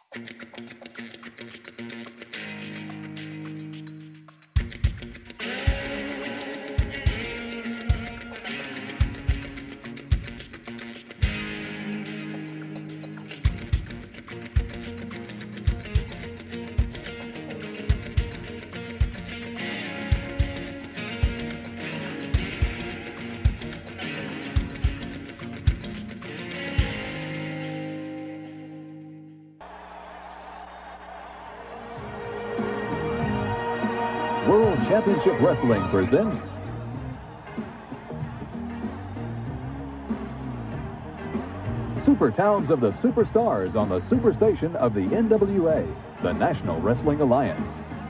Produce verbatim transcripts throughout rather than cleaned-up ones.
World Championship Wrestling presents Super Towns of the Superstars on the Superstation of the N W A, the National Wrestling Alliance.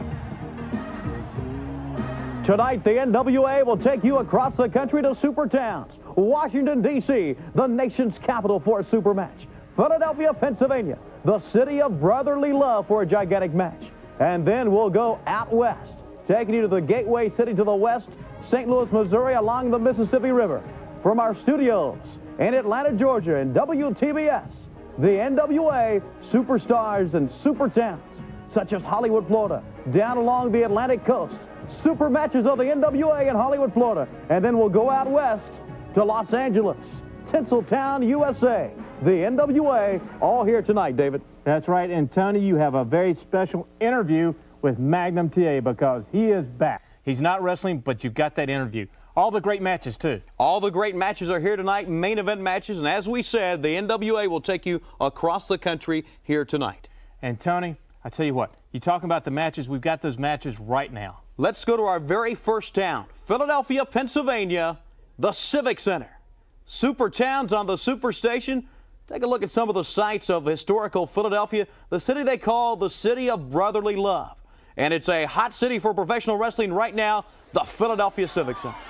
Tonight, the N W A will take you across the country to Super Towns. Washington, D C, the nation's capital for a super match. Philadelphia, Pennsylvania, the city of brotherly love for a gigantic match. And then we'll go out west, taking you to the gateway city to the west, Saint Louis, Missouri, along the Mississippi River. From our studios in Atlanta, Georgia, and W T B S, the N W A Superstars and Super Towns, such as Hollywood, Florida, down along the Atlantic coast. Super matches of the N W A in Hollywood, Florida. And then we'll go out west to Los Angeles, Tinseltown, U S A. The N W A, all here tonight, David. That's right, and Tony, you have a very special interview with Magnum T A because he is back. He's not wrestling, but you've got that interview. All the great matches, too. All the great matches are here tonight, main event matches, and as we said, the N W A will take you across the country here tonight. And Tony, I tell you what, you talking about the matches, we've got those matches right now. Let's go to our very first town, Philadelphia, Pennsylvania, the Civic Center. Super Towns on the Superstation. Take a look at some of the sights of historical Philadelphia, the city they call the city of brotherly love. And it's a hot city for professional wrestling right now, the Philadelphia Civic Center.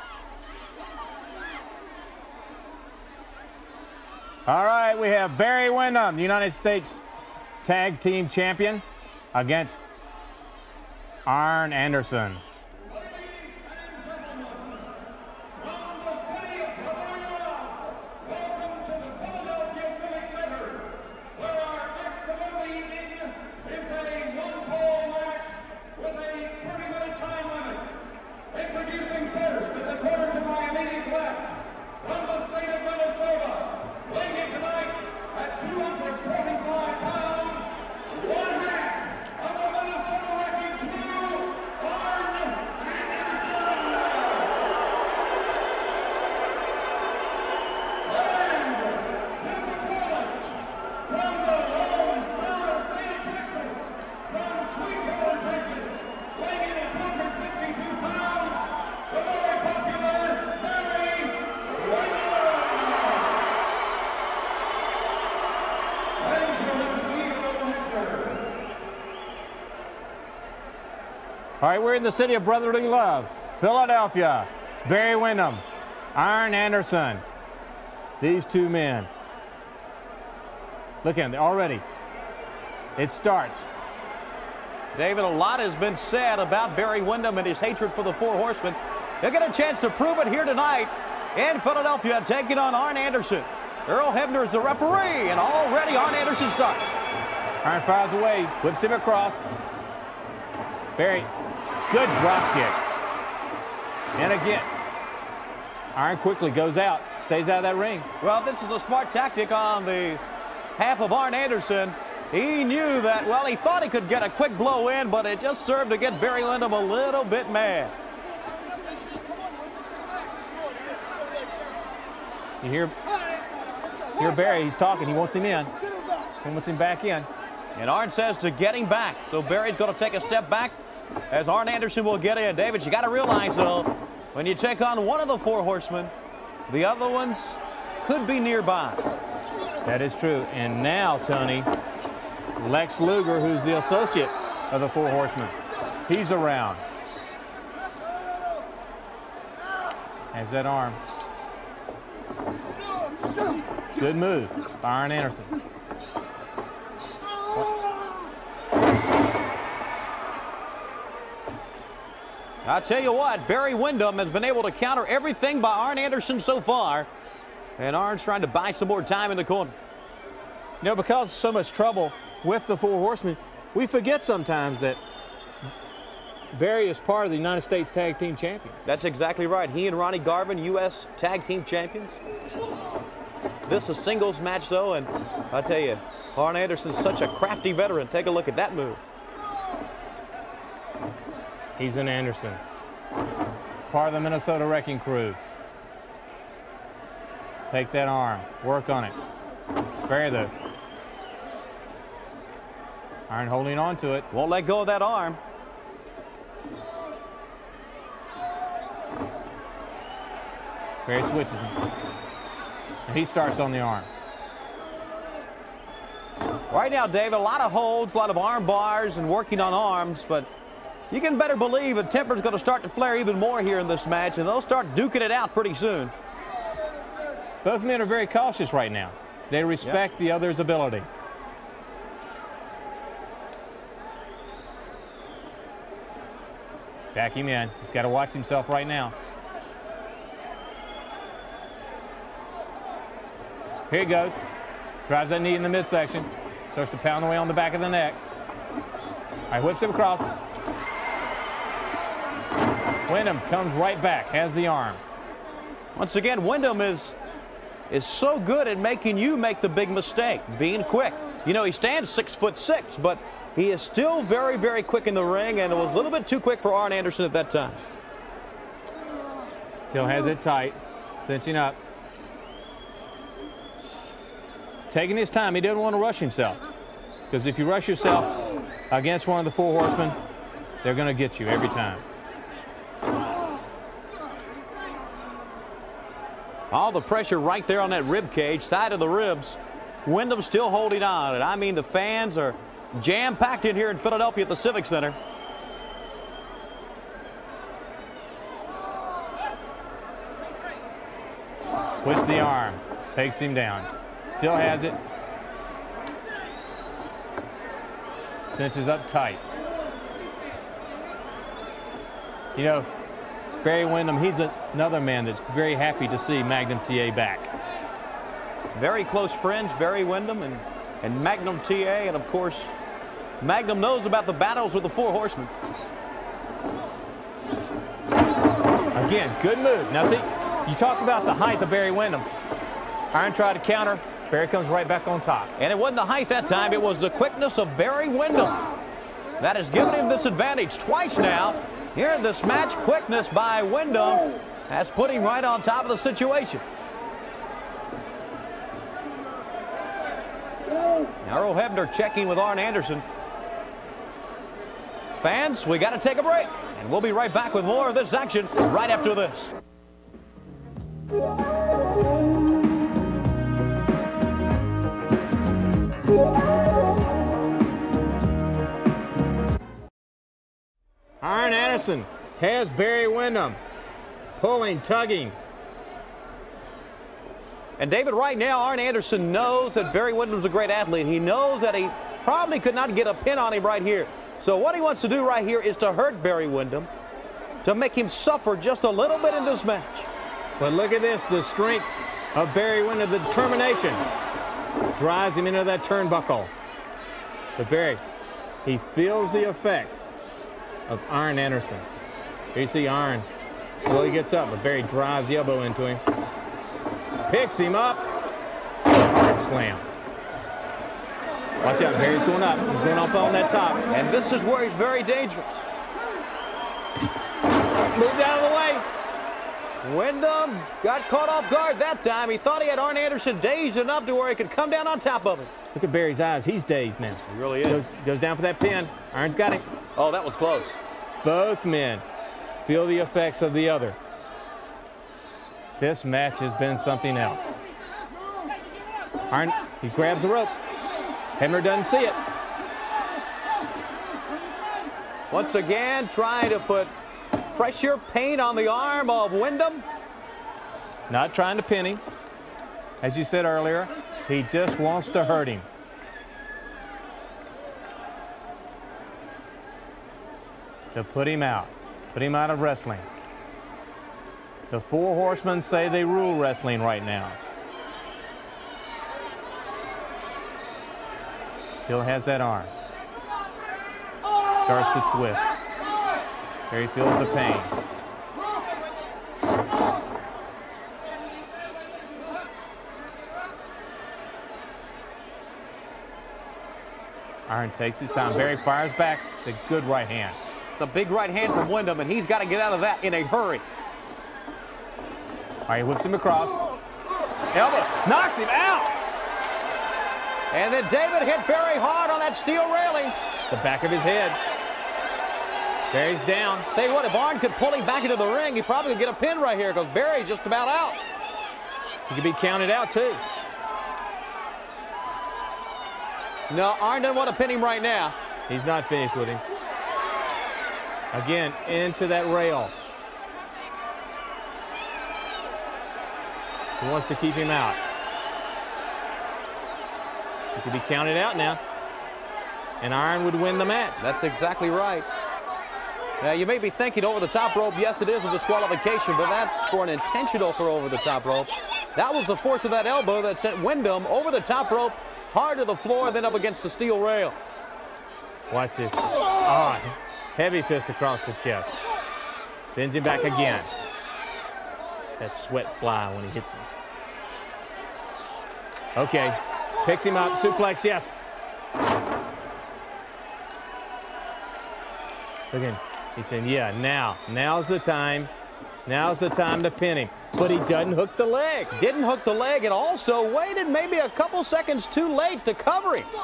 All right, we have Barry Windham, the United States Tag Team Champion, against Arn Anderson. All right, we're in the city of brotherly love, Philadelphia. Barry Windham, Arn Anderson. These two men. Look at them already. It starts. David, a lot has been said about Barry Windham and his hatred for the Four Horsemen. He'll get a chance to prove it here tonight in Philadelphia, taking on Arn Anderson. Earl Hebner is the referee, and already Arn Anderson starts. Arn fires away, whips him across. Barry, good drop kick. And again, Arn quickly goes out, stays out of that ring. Well, this is a smart tactic on the half of Arn Anderson. He knew that, well, he thought he could get a quick blow in, but it just served to get Barry Windham a little bit mad. You hear, hear Barry, he's talking, he wants him in. He wants him back in. And Arn says to get him back. So Barry's going to take a step back as Arn Anderson will get in. David, you got to realize, though, when you take on one of the Four Horsemen, the other ones could be nearby. That is true. And now, Tony, Lex Luger, who's the associate of the Four Horsemen, he's around. Has that arm. Good move by Arn Anderson. I tell you what, Barry Windham has been able to counter everything by Arn Anderson so far. And Arn's trying to buy some more time in the corner. You know, because of so much trouble with the Four Horsemen. We forget sometimes that Barry is part of the United States Tag Team Champions. That's exactly right. He and Ronnie Garvin, U S Tag Team Champions. This is a singles match, though, and I tell you, Arn Anderson's such a crafty veteran. Take a look at that move. He's an Anderson, part of the Minnesota Wrecking Crew. Take that arm, work on it. Barry, the Arn holding on to it. Won't let go of that arm. Barry switches him. And he starts on the arm. Right now, David, a lot of holds, a lot of arm bars and working on arms, but you can better believe the temper's going to start to flare even more here in this match, and they'll start duking it out pretty soon. Both men are very cautious right now. They respect yep. the other's ability. Back him in. He's got to watch himself right now. Here he goes. Drives that knee in the midsection. Starts to pound away on the back of the neck. All right, whips him across. Windham comes right back, has the arm. Once again, Windham is, is so good at making you make the big mistake, being quick. You know, he stands six foot six, but he is still very, very quick in the ring, and it was a little bit too quick for Arn Anderson at that time. Still has it tight, cinching up. Taking his time. He doesn't want to rush himself, because if you rush yourself against one of the Four Horsemen, they're going to get you every time. All the pressure right there on that rib cage, side of the ribs. Windham still holding on, and I mean the fans are jam-packed in here in Philadelphia at the Civic Center. Twists the arm, takes him down. Still has it. Cinches up tight. You know, Barry Windham, he's a, another man that's very happy to see Magnum T A back. Very close friends, Barry Windham and, and Magnum T A, and of course, Magnum knows about the battles with the Four Horsemen. Again, good move. Now see, you talked about the height of Barry Windham. Arn tried to counter. Barry comes right back on top. And it wasn't the height that time, it was the quickness of Barry Windham. That has given him this advantage twice now. Here in this match, quickness by Windham has put him right on top of the situation. Now Earl Hebner checking with Arn Anderson. Fans, we got to take a break, and we'll be right back with more of this action right after this. Arn Anderson has Barry Windham pulling, tugging. And David, right now, Arn Anderson knows that Barry Windham's a great athlete. He knows that he probably could not get a pin on him right here. So what he wants to do right here is to hurt Barry Windham, to make him suffer just a little bit in this match. But look at this, the strength of Barry Windham, the determination. Drives him into that turnbuckle. But Barry, he feels the effects of Arn Anderson. Here you see Arn slowly gets up, but Barry drives the elbow into him. Picks him up. Hard slam. Watch out, Barry's going up. He's going up on that top. And this is where he's very dangerous. Moved out of the way. Wyndham got caught off guard that time. He thought he had Arn Anderson dazed enough to where he could come down on top of him. Look at Barry's eyes. He's dazed now. He really is. Goes, goes down for that pin. Arn's got him. Oh, that was close. Both men feel the effects of the other. This match has been something else. Arn, he grabs the rope. Hebner doesn't see it. Once again, trying to put pressure, pain on the arm of Wyndham. Not trying to pin him. As you said earlier, he just wants to hurt him. To put him out. Put him out of wrestling. The Four Horsemen say they rule wrestling right now. Still has that arm. Starts to twist. There he feels the pain. Iron takes his time. Barry fires back. It's a good right hand. It's a big right hand from Wyndham, and he's got to get out of that in a hurry. All right, he whips him across. Elbow knocks him out. And then David hit very hard on that steel railing. The back of his head. Barry's down. Tell you what, if Arn could pull him back into the ring, he probably could get a pin right here because Barry's just about out. He could be counted out, too. No, Arn doesn't want to pin him right now. He's not finished with him. Again, into that rail. He wants to keep him out. He could be counted out now. And Iron would win the match. That's exactly right. Now, you may be thinking over the top rope, yes, it is a disqualification, but that's for an intentional throw over the top rope. That was the force of that elbow that sent Wyndham over the top rope, hard to the floor, then up against the steel rail. Watch this. Oh, heavy fist across the chest. Bends him back again. That sweat fly when he hits him. Okay, picks him up, suplex, yes. Look at him. He's saying, yeah, now. Now's the time. Now's the time to pin him. But he doesn't hook the leg. Didn't hook the leg and also waited maybe a couple seconds too late to cover him.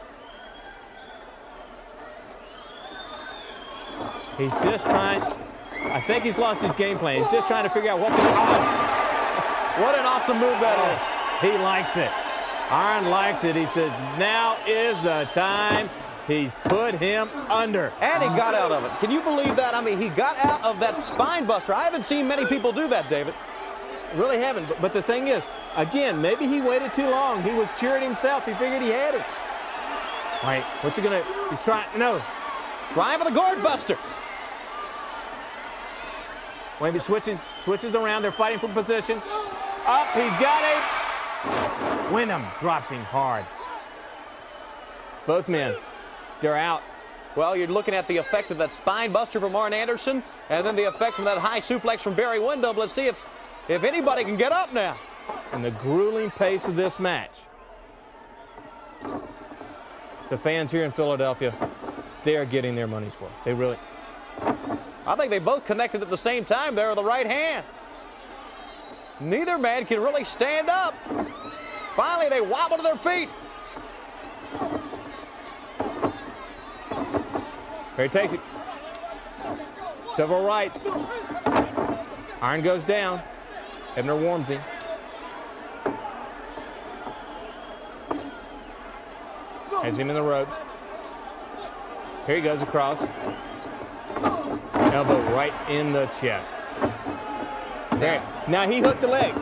He's just trying. I think he's lost his game plan. He's just trying to figure out what to do. Oh, what an awesome move that is. He likes it. Iron likes it. He says, now is the time. He's put him under. And he got out of it. Can you believe that? I mean, he got out of that spine buster. I haven't seen many people do that, David. Really haven't. But, but the thing is, again, maybe he waited too long. He was cheering himself. He figured he had it. All right, what's he going to, he's trying, no. Trying for the gourd buster. When he switching, switches around, they're fighting for position. Up, he's got it. Wyndham drops him hard. Both men, they're out. Well, you're looking at the effect of that spine buster from Arn Anderson, and then the effect from that high suplex from Barry Wyndham. Let's see if, if anybody can get up now. And the grueling pace of this match. The fans here in Philadelphia, they are getting their money's worth. They really. I think they both connected at the same time there with the right hand. Neither man can really stand up. Finally, they wobble to their feet. Here he takes it. Several rights. Iron goes down. Hebner warms him. Has him in the ropes. Here he goes across. Elbow right in the chest. There. Now he hooked the leg.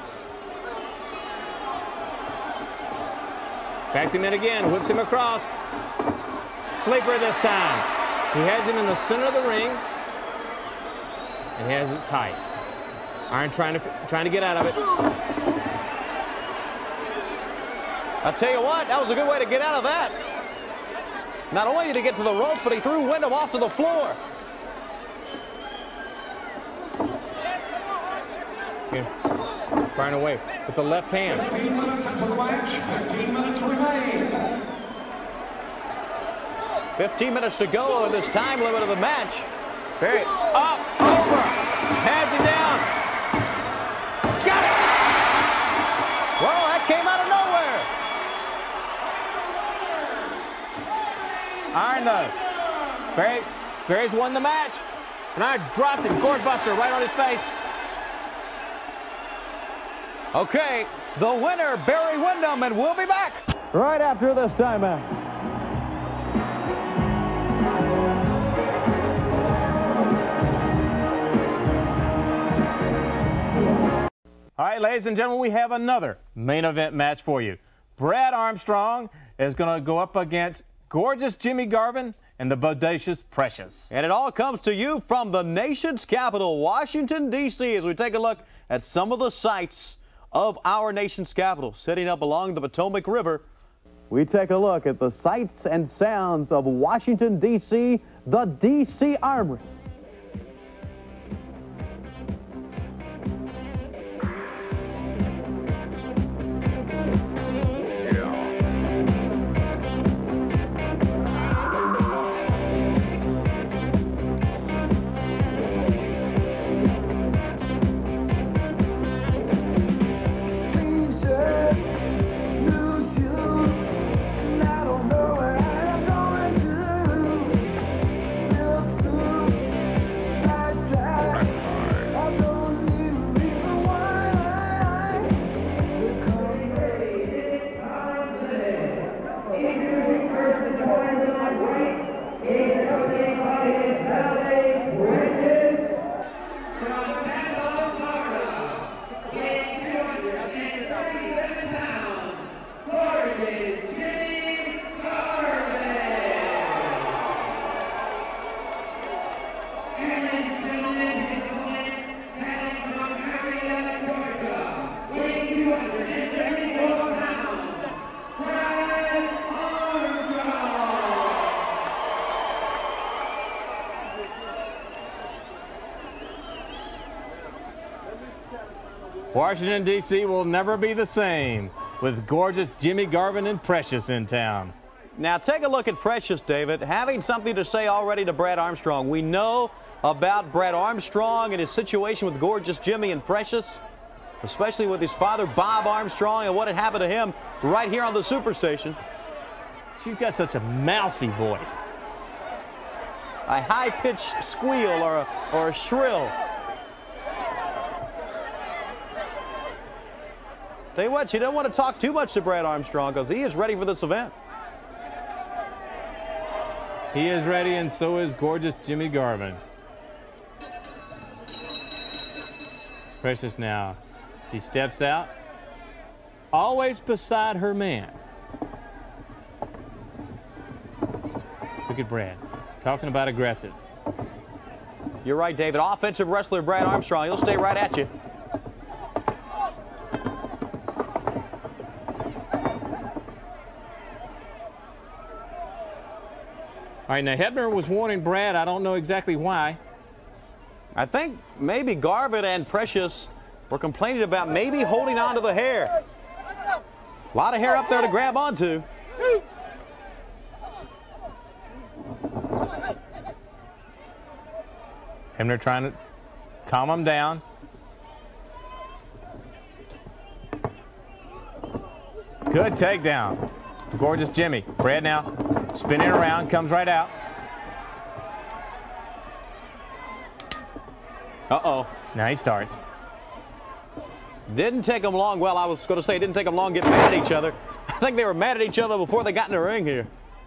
Backs him in again. Whips him across. Sleeper this time. He has him in the center of the ring. And he has it tight. Iron trying to trying to get out of it. I'll tell you what, that was a good way to get out of that. Not only did he get to the rope, but he threw Wyndham off to the floor. Here, firing away with the left hand. fifteen minutes into the match, fifteen minutes remain. fifteen minutes to go in this time limit of the match. Barry, up, over, has him down. Got it! Well, that came out of nowhere. Iron though. Barry, Barry's won the match. And Iron drops him, gourd buster right on his face. Okay, the winner, Barry Wyndham, and we'll be back. Right after this timeout. All right, ladies and gentlemen, we have another main event match for you. Brad Armstrong is going to go up against gorgeous Jimmy Garvin and the bodacious Precious. And it all comes to you from the nation's capital, Washington, D C, as we take a look at some of the sights of our nation's capital, sitting up along the Potomac River. we take a look at the sights and sounds of Washington, D C, the D C Armory. Washington, D C will never be the same with gorgeous Jimmy Garvin and Precious in town. Now take a look at Precious, David, having something to say already to Brad Armstrong. We know about Brad Armstrong and his situation with gorgeous Jimmy and Precious, especially with his father, Bob Armstrong, and what had happened to him right here on the Superstation. She's got such a mousy voice. A high-pitched squeal or a, or a shrill. Tell you what, you don't want to talk too much to Brad Armstrong because he is ready for this event. He is ready, and so is gorgeous Jimmy Garvin. Precious now. She steps out, always beside her man. Look at Brad, talking about aggressive. You're right, David. Offensive wrestler Brad Armstrong. He'll stay right at you. All right, now Hebner was warning Brad. I don't know exactly why. I think maybe Garvin and Precious were complaining about maybe holding on to the hair. A lot of hair up there to grab onto. Hebner trying to calm him down. Good takedown. Gorgeous Jimmy. Brad now spinning around, comes right out. Uh-oh. Now he starts. Didn't take them long. Well, I was going to say it didn't take them long getting mad at each other. I think they were mad at each other before they got in the ring here.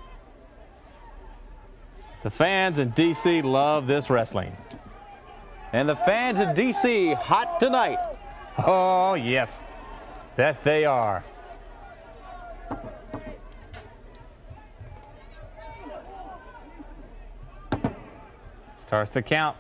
The fans in D C love this wrestling. And the fans in D C hot tonight. Oh, yes. That they are. Starts the count.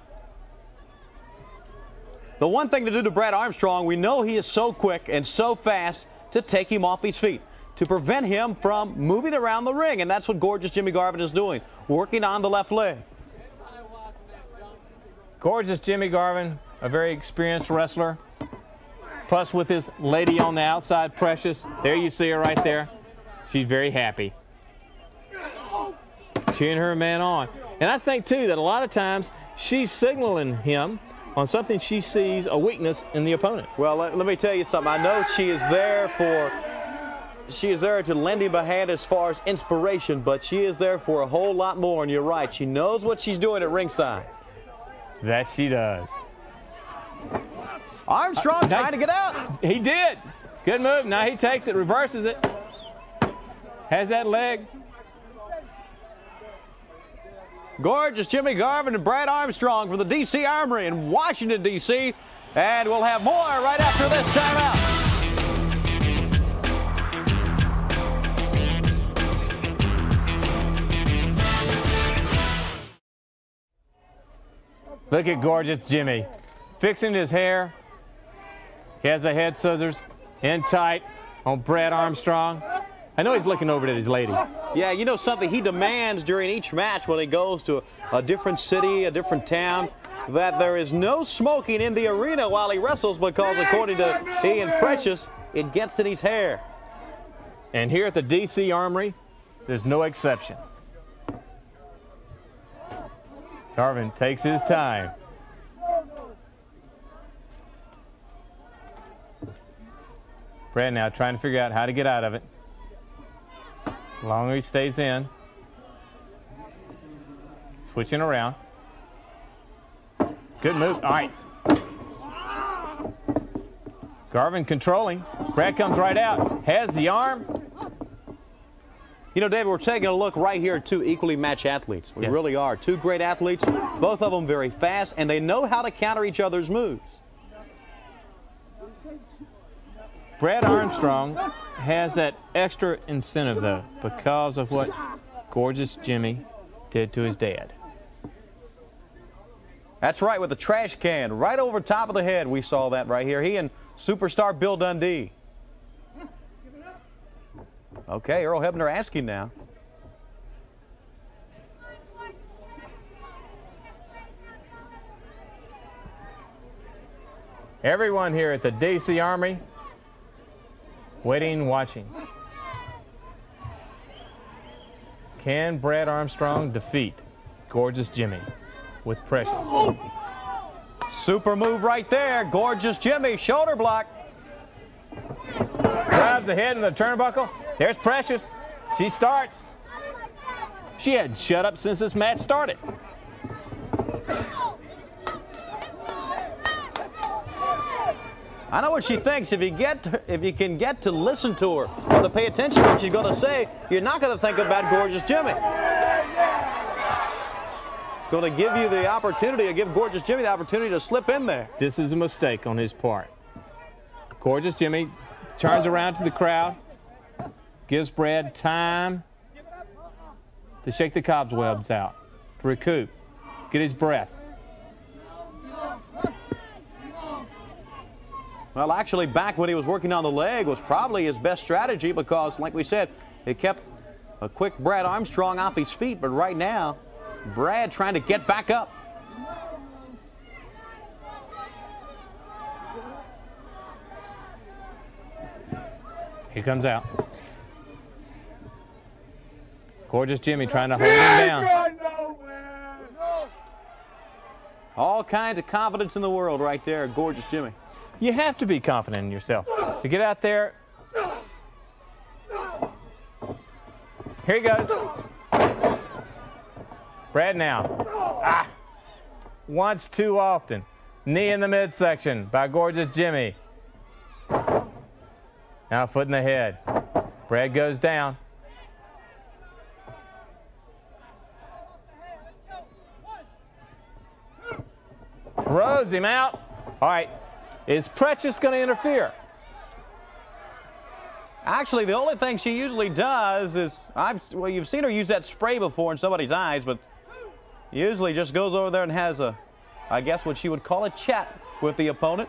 The one thing to do to Brad Armstrong, we know he is so quick and so fast to take him off his feet, to prevent him from moving around the ring, and that's what gorgeous Jimmy Garvin is doing, working on the left leg. Gorgeous Jimmy Garvin, a very experienced wrestler, plus with his lady on the outside, Precious. There you see her right there. She's very happy. Cheering her man on. And I think, too, that a lot of times she's signaling him on something she sees a weakness in the opponent. Well, let, let me tell you something. I know she is there for, she is there to lend him a hand as far as inspiration, but she is there for a whole lot more, and you're right. She knows what she's doing at ringside. That she does. Armstrong uh, trying to get out. He did. Good move. Now he takes it, reverses it. Has that leg. Gorgeous Jimmy Garvin and Brad Armstrong from the D C Armory in Washington, D C And we'll have more right after this timeout. Look at gorgeous Jimmy. Fixing his hair. He has the head scissors in tight on Brad Armstrong. I know he's looking over at his lady. Yeah, you know something he demands during each match when he goes to a, a different city, a different town, that there is no smoking in the arena while he wrestles because, according to Ian Precious, it gets in his hair. And here at the D C Armory, there's no exception. Garvin takes his time. Brad now trying to figure out how to get out of it. The longer he stays in. Switching around. Good move. All right. Garvin controlling. Brad comes right out. Has the arm. You know, David, we're taking a look right here at two equally matched athletes. We yes. really are. Two great athletes, both of them very fast, and they know how to counter each other's moves. Brad Armstrong has that extra incentive, though, because of what Gorgeous Jimmy did to his dad. That's right, with the trash can right over top of the head. We saw that right here. He and superstar Bill Dundee. Okay, Earl Hebner asking now. Everyone here at the D C Armory waiting, watching. Can Brad Armstrong defeat Gorgeous Jimmy with Precious? Super move right there. Gorgeous Jimmy, shoulder block. Grabs the head in the turnbuckle. There's Precious. She starts. She hadn't shut up since this match started. I know what she thinks. If you get, to, if you can get to listen to her or to pay attention to what she's going to say, you're not going to think about Gorgeous Jimmy. It's going to give you the opportunity, or give Gorgeous Jimmy the opportunity to slip in there. This is a mistake on his part. Gorgeous Jimmy turns around to the crowd, gives Brad time to shake the cobwebs out, to recoup, get his breath. Well, actually, back when he was working on the leg was probably his best strategy because, like we said, it kept a quick Brad Armstrong off his feet. But right now, Brad trying to get back up. He comes out. Gorgeous Jimmy trying to hold him down. All kinds of confidence in the world right there, Gorgeous Jimmy. You have to be confident in yourself. To get out there. Here he goes. Brad now. Ah. Once too often. Knee in the midsection by Gorgeous Jimmy. Now foot in the head. Brad goes down. Throws him out. All right. Is Precious going to interfere? Actually, the only thing she usually does is, I've, well, you've seen her use that spray before in somebody's eyes, but usually just goes over there and has a, I guess what she would call a chat with the opponent.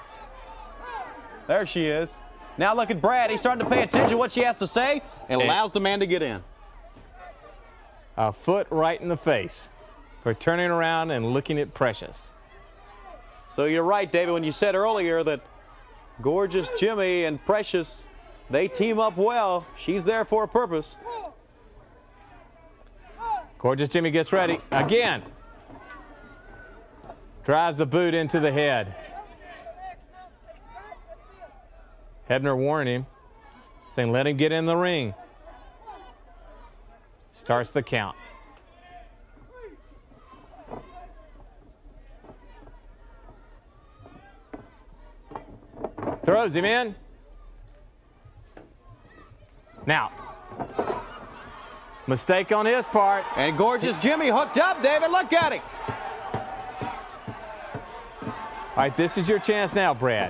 There she is. Now look at Brad. He's starting to pay attention to what she has to say and allows the man to get in. A foot right in the face for turning around and looking at Precious. So you're right, David, when you said earlier that Gorgeous Jimmy and Precious, they team up well. She's there for a purpose. Gorgeous Jimmy gets ready again. Drives the boot into the head. Hebner warned him, saying let him get in the ring. Starts the count. Throws him in. Now, mistake on his part. And Gorgeous Jimmy hooked up, David. Look at him. All right, this is your chance now, Brad.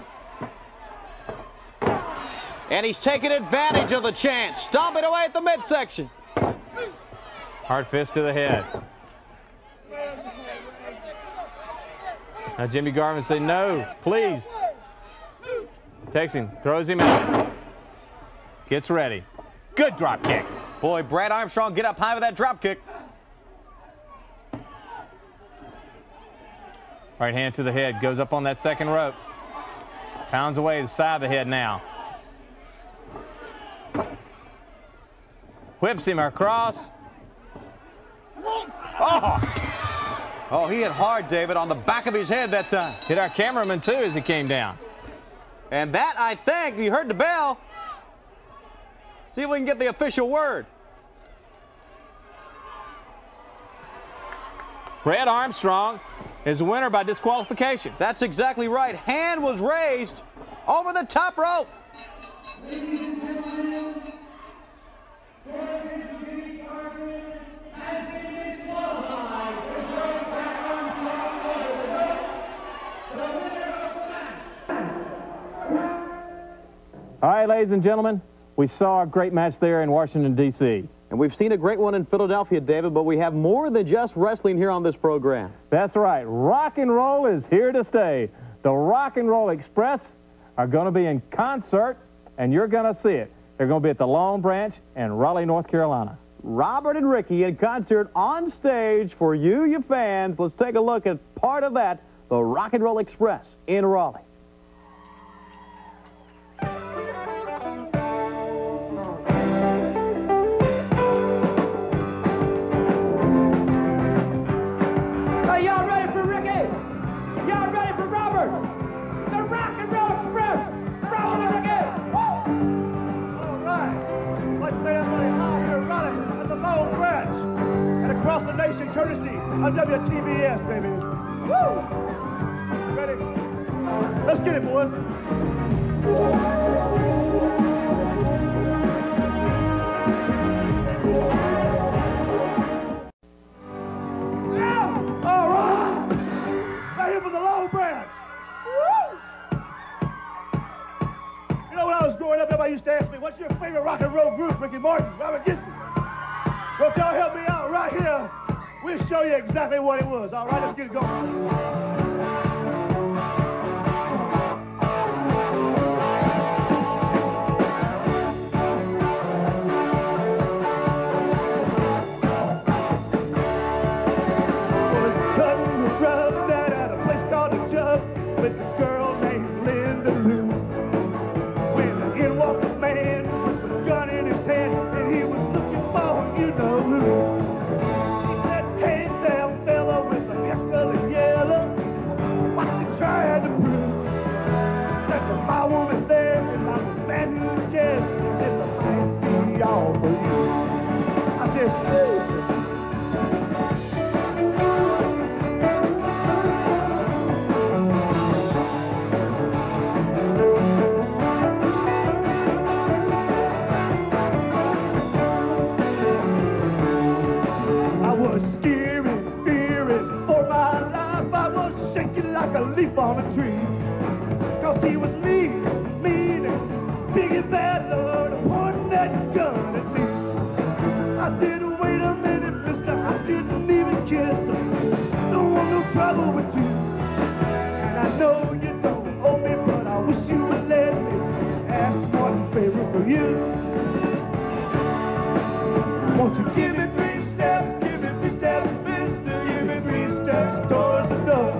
And he's taking advantage of the chance. Stomping away at the midsection. Hard fist to the head. Now Jimmy Garvin said, no, please. Takes him, throws him out. Gets ready. Good drop kick. Boy, Brad Armstrong get up high with that drop kick. Right hand to the head, goes up on that second rope. Pounds away the side of the head now. Whips him across. Oh! Oh, he hit hard, David, on the back of his head that time. Hit our cameraman, too, as he came down. And that, I think, you heard the bell. See if we can get the official word. Brad Armstrong is the winner by disqualification. That's exactly right. Hand was raised over the top rope. All right, ladies and gentlemen, we saw a great match there in Washington, D C And we've seen a great one in Philadelphia, David, but we have more than just wrestling here on this program. That's right. Rock and roll is here to stay. The Rock and Roll Express are going to be in concert, and you're going to see it. They're going to be at the Long Branch in Raleigh, North Carolina. Robert and Ricky in concert on stage for you, you fans. Let's take a look at part of that, the Rock and Roll Express in Raleigh. Across the nation, courtesy of W T B S, baby. Woo! Ready? Let's get it, boys. Yeah! All right! Right here for the Long Branch. Woo! You know, when I was growing up, everybody used to ask me, what's your favorite rock and roll group? Ricky Martin, Robert Gibson. Well, if y'all help me out right here, we'll show you exactly what it was. All right, let's get it going. With a girl named Linda Lou. When in walked a man with a gun in his hand, and he was looking for you know who. He said, hey there, fella with a hair color yellow, what you trying to prove? That there's my woman there, and I'm a man who cares, and it's a might be all for you. I said, shoo. Like a leaf on a tree, cause he was mean, mean and big and bad, Lord, pointing that gun at me. I said, wait a minute, mister, I didn't even kiss her. Don't want no trouble with you, and I know you don't owe me, but I wish you would let me ask one favor for you. Won't you give me three steps, give me three steps, mister, give me three steps towards the door.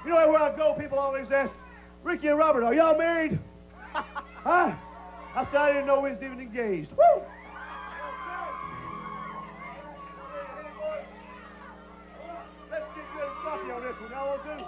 You know where I go, people always ask, Ricky and Robert, are y'all married? Huh? I said I didn't know we was even engaged. Woo! Let's get good and sloppy on this one. Y'all want to?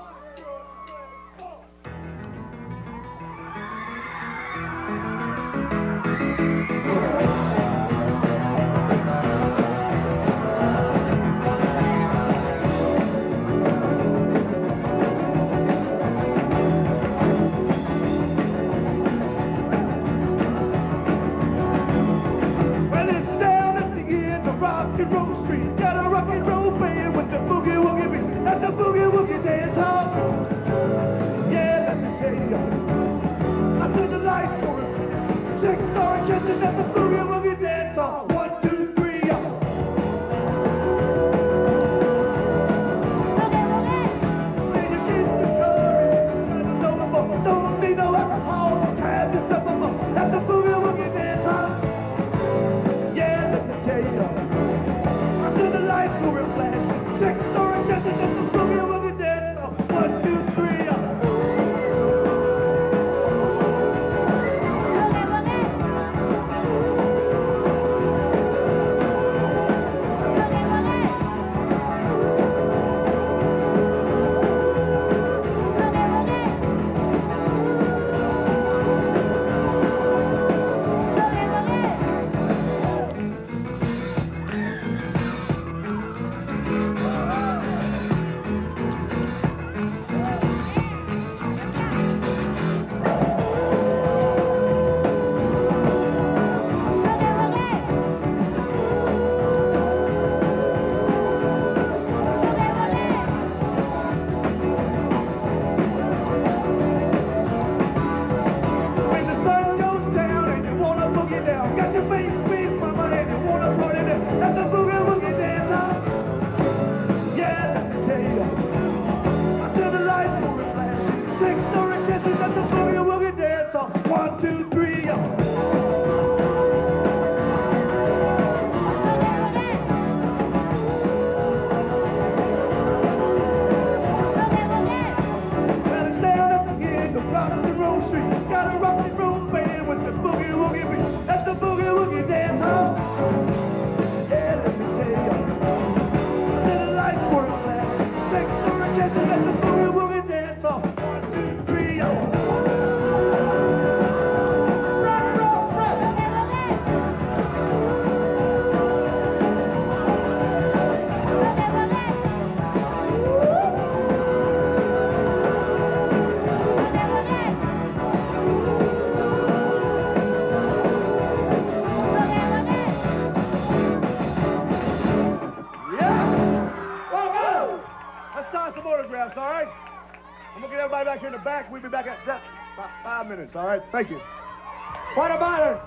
We'll be back at that about five minutes, all right? Thank you. What about it?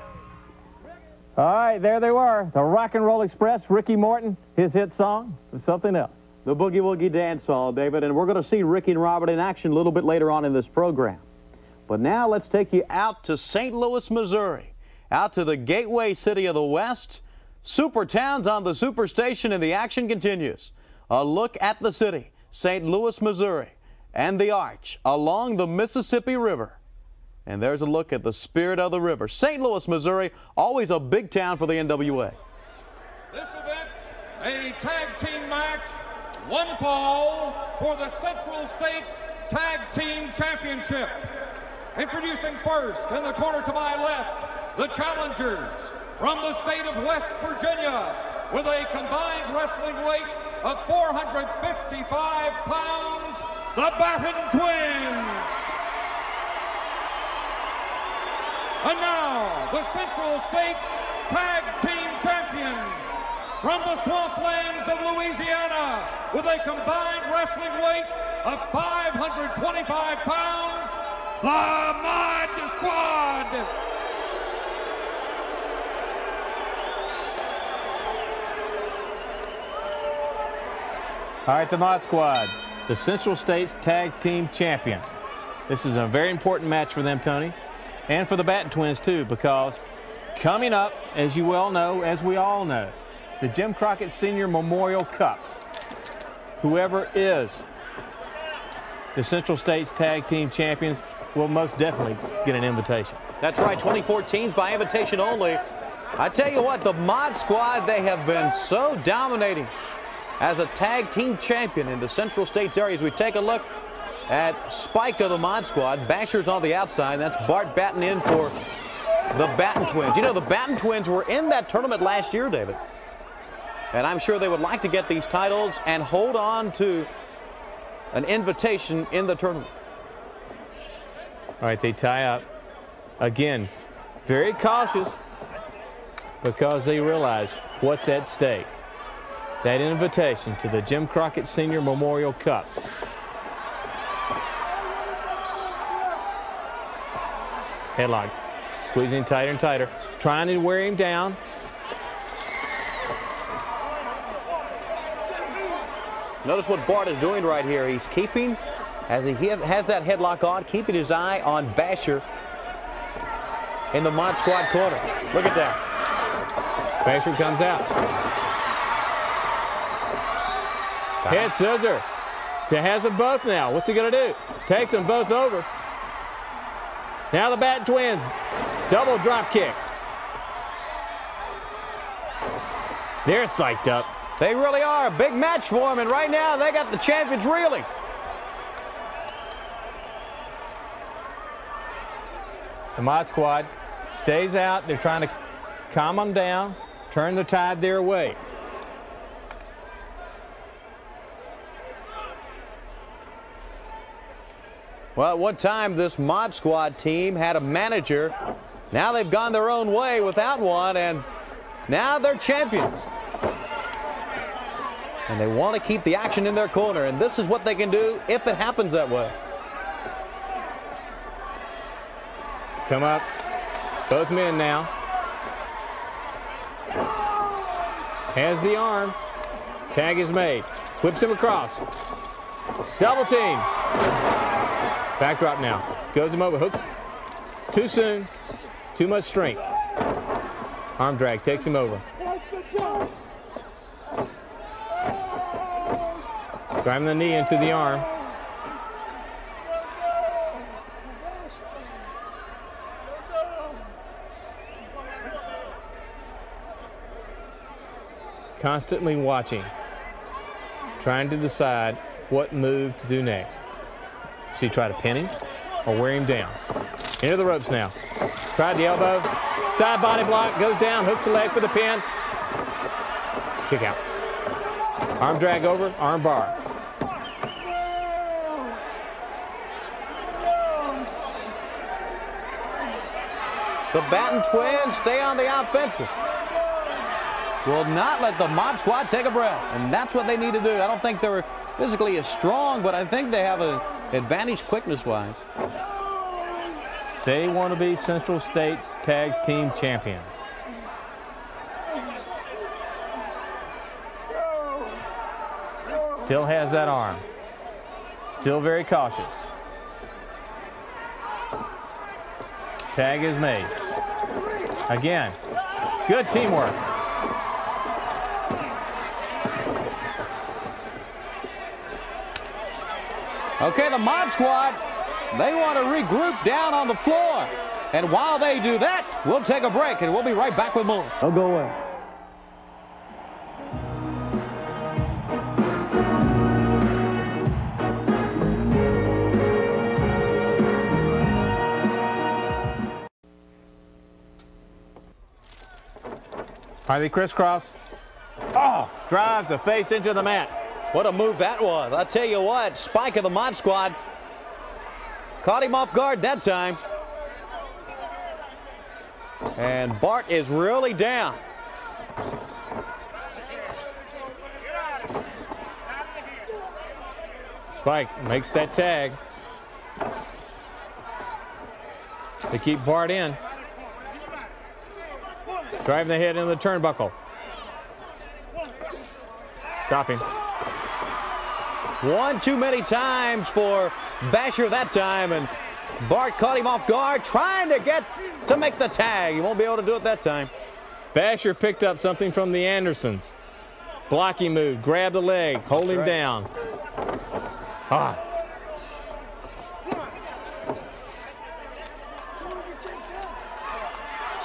All right, there they were. The Rock and Roll Express, Ricky Morton, his hit song, and something else. The Boogie Woogie Dance Hall, David, and we're going to see Ricky and Robert in action a little bit later on in this program. But now let's take you out to Saint Louis, Missouri, out to the gateway city of the West. Super Towns on the Superstation, and the action continues. A look at the city, Saint Louis, Missouri, and the arch along the Mississippi River. And there's a look at the spirit of the river. Saint Louis, Missouri, always a big town for the N W A. This event, a tag team match, one fall for the Central States Tag Team Championship. Introducing first, in the corner to my left, the challengers from the state of West Virginia with a combined wrestling weight of four hundred fifty-five pounds, the Batten Twins. And now, the Central States Tag Team Champions from the swamplands of Louisiana with a combined wrestling weight of five hundred twenty-five pounds, the Mod Squad. All right, the Mod Squad, the Central States Tag Team Champions. This is a very important match for them, Tony, and for the Batten Twins, too, because coming up, as you well know, as we all know, the Jim Crockett Senior Memorial Cup. Whoever is the Central States Tag Team Champions will most definitely get an invitation. That's right, twenty fourteen's by invitation only. I tell you what, the Mod Squad, they have been so dominating as a tag team champion in the Central States area. As we take a look at Spike of the Mod Squad, Basher's on the outside. That's Bart Batten in for the Batten Twins. You know, the Batten Twins were in that tournament last year, David. And I'm sure they would like to get these titles and hold on to an invitation in the tournament. All right, they tie up. Again, very cautious because they realize what's at stake. That invitation to the Jim Crockett Senior Memorial Cup. Headlock. Squeezing tighter and tighter. Trying to wear him down. Notice what Bart is doing right here. He's keeping, as he has that headlock on, keeping his eye on Basher in the Mod Squad corner. Look at that. Basher comes out. Head scissor. Still has them both now. What's he going to do? Takes them both over. Now the Batten Twins. Double drop kick. They're psyched up. They really are. A big match for them, and right now they got the champions reeling. The Mod Squad stays out. They're trying to calm them down, turn the tide their way. Well, at one time, this Mod Squad team had a manager. Now they've gone their own way without one, and now they're champions. And they want to keep the action in their corner, and this is what they can do if it happens that way. Come up. Both men now. Has the arm. Tag is made. Whips him across. Double team. Backdrop now. Goes him over. Hooks. Too soon. Too much strength. Arm drag. Takes him over. Driving the knee into the arm. Constantly watching. Trying to decide what move to do next. Should he try to pin him or wear him down? Into the ropes now. Tried the elbow. Side body block. Goes down. Hooks the leg for the pin. Kick out. Arm drag over. Arm bar. The Batten Twins stay on the offensive. Will not let the Mod Squad take a breath, and that's what they need to do. I don't think they're physically as strong, but I think they have an advantage quickness-wise. They want to be Central States Tag Team Champions. Still has that arm. Still very cautious. Tag is made. Again, good teamwork. Okay, the Mod Squad, they want to regroup down on the floor. And while they do that, we'll take a break, and we'll be right back with more. Don't go away. Are they crisscross? Oh, drives the face into the mat. What a move that was. I'll tell you what, Spike of the Mod Squad caught him off guard that time. And Bart is really down. Spike makes that tag. They keep Bart in. Driving the head into the turnbuckle. Stop him. One too many times for Basher that time, and Bart caught him off guard, trying to get to make the tag. He won't be able to do it that time. Basher picked up something from the Andersons. Blocking move, grab the leg, hold him right. down. Ah.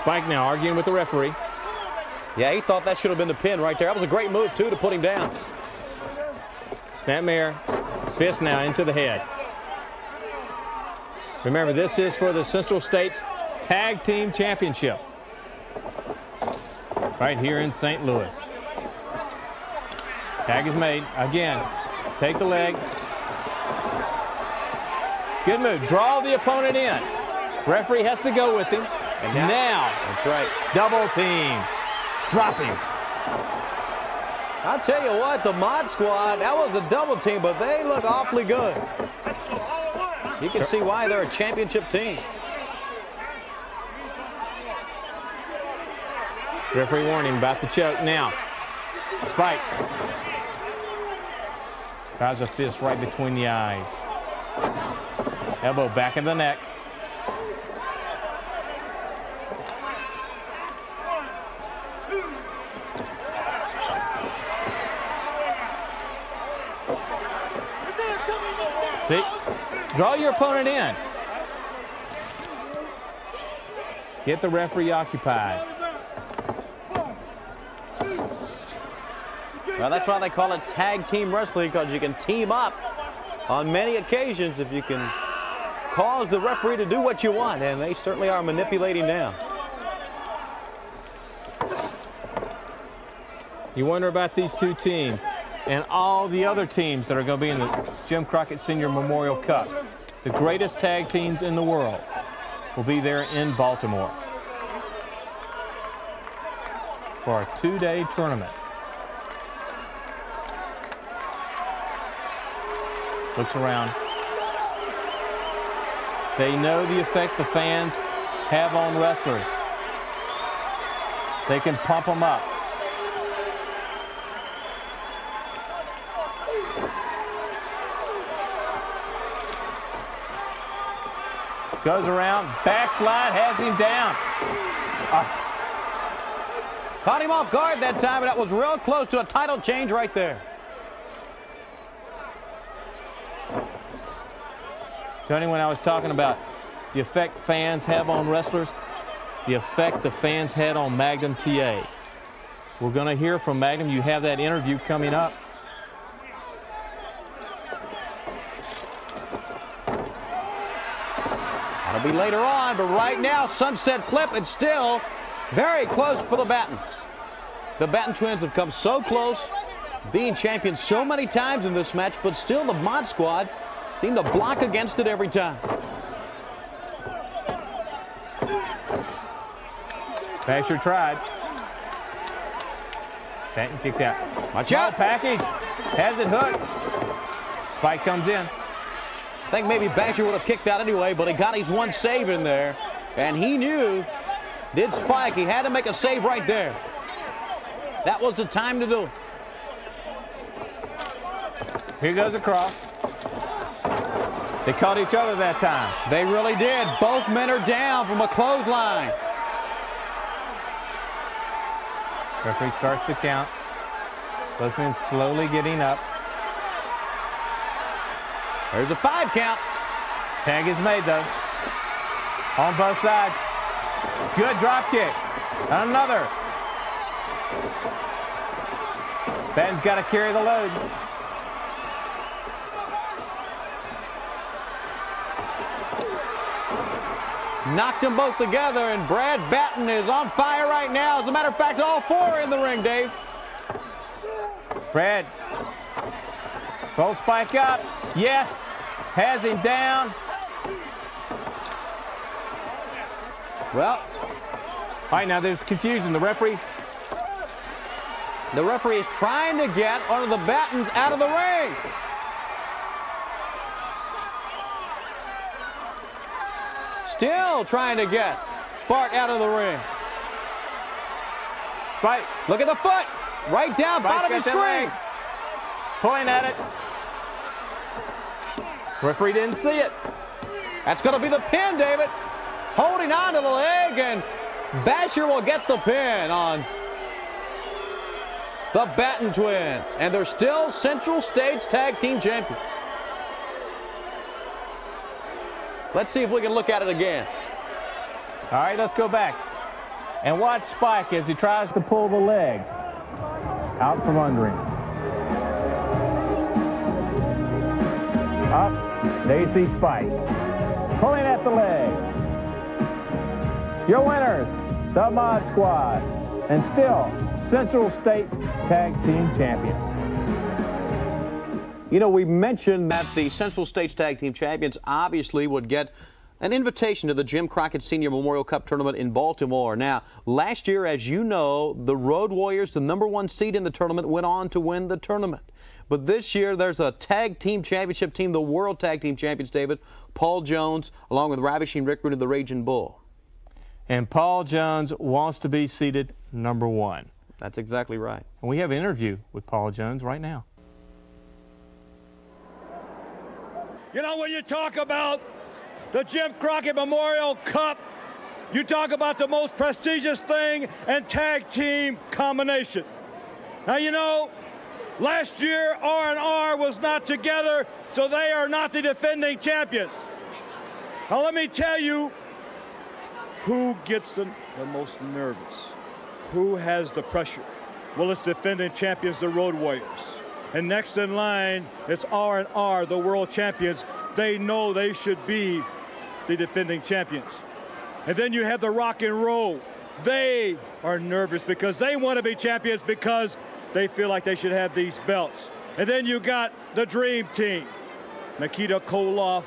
Spike now arguing with the referee. Yeah, he thought that should have been the pin right there. That was a great move, too, to put him down. Snapmare, fist now into the head. Remember, this is for the Central States Tag Team Championship. Right here in Saint Louis. Tag is made. Again, take the leg. Good move. Draw the opponent in. Referee has to go with him. And now, now that's right. Double team. Drop him. I'll tell you what, the Mod Squad, that was a double team, but they look awfully good. You can see why they're a championship team. Referee warning about the choke now. Spike. Tries a fist right between the eyes. Elbow back in the neck. See? Draw your opponent in. Get the referee occupied. Well, that's why they call it tag team wrestling, because you can team up on many occasions if you can cause the referee to do what you want, and they certainly are manipulating now. You wonder about these two teams and all the other teams that are going to be in the Jim Crockett Senior Memorial Cup. The greatest tag teams in the world will be there in Baltimore for a two-day tournament. Looks around. They know the effect the fans have on wrestlers. They can pump them up. Goes around, backslide, has him down. Uh, Caught him off guard that time, and that was real close to a title change right there. Tony, when I was talking about the effect fans have on wrestlers, the effect the fans had on Magnum T A. We're going to hear from Magnum. You have that interview coming up. That'll be later on, but right now, Sunset Flip, it's still very close for the Battens. The Batten twins have come so close, being champions so many times in this match, but still the Mod Squad seem to block against it every time. Basher tried. Batten kicked out. Watch Small out. package. Has it hooked. Spike comes in. I think maybe Basher would have kicked out anyway, but he got his one save in there, and he knew, did Spike, he had to make a save right there. That was the time to do it. Here goes across. They caught each other that time. They really did. Both men are down from a clothesline. Referee starts the count. Both men slowly getting up. There's a five count. Tag is made, though. On both sides. Good drop kick. Another. Batten's got to carry the load. Knocked them both together, and Brad Batten is on fire right now. As a matter of fact, all four in the ring, Dave. Brad. Full Spike up. Yes. Has him down. Well. All right, now there's confusion. The referee. The referee is trying to get one of the Battens out of the ring. Still trying to get Bart out of the ring. Spike. Look at the foot. Right down Spike's bottom of the got that screen. leg. Pulling at it. Referee didn't see it. That's going to be the pin, David. Holding on to the leg, and Basher will get the pin on the Batten twins. And they're still Central States Tag Team Champions. Let's see if we can look at it again. All right, let's go back. And watch Spike as he tries To pull the leg out from under him. Up, there you see Spike pulling at the leg. Your winners, the Mod Squad, and still Central States Tag Team Champions. You know, we mentioned that the Central States Tag Team Champions obviously would get an invitation to the Jim Crockett Senior Memorial Cup Tournament in Baltimore. Now, last year, as you know, the Road Warriors, the number one seed in the tournament, went on to win the tournament. But this year, there's a tag team championship team, the World Tag Team Champions, David, Paul Jones, along with Ravishing Rick Rude of the Raging Bull. And Paul Jones wants to be seated number one. That's exactly right. And we have an interview with Paul Jones right now. You know, when you talk about the Jim Crockett Memorial Cup, you talk about the most prestigious thing and tag team combination. Now, you know, last year R and R was not together, so they are not the defending champions. Now, let me tell you who gets the, the most nervous, who has the pressure. Well, it's defending champions, the Road Warriors. And next in line, it's R and R, the world champions. They know they should be the defending champions. And then you have the Rock and Roll. They are nervous because they want to be champions because they feel like they should have these belts. And then you got the Dream Team, Nikita Koloff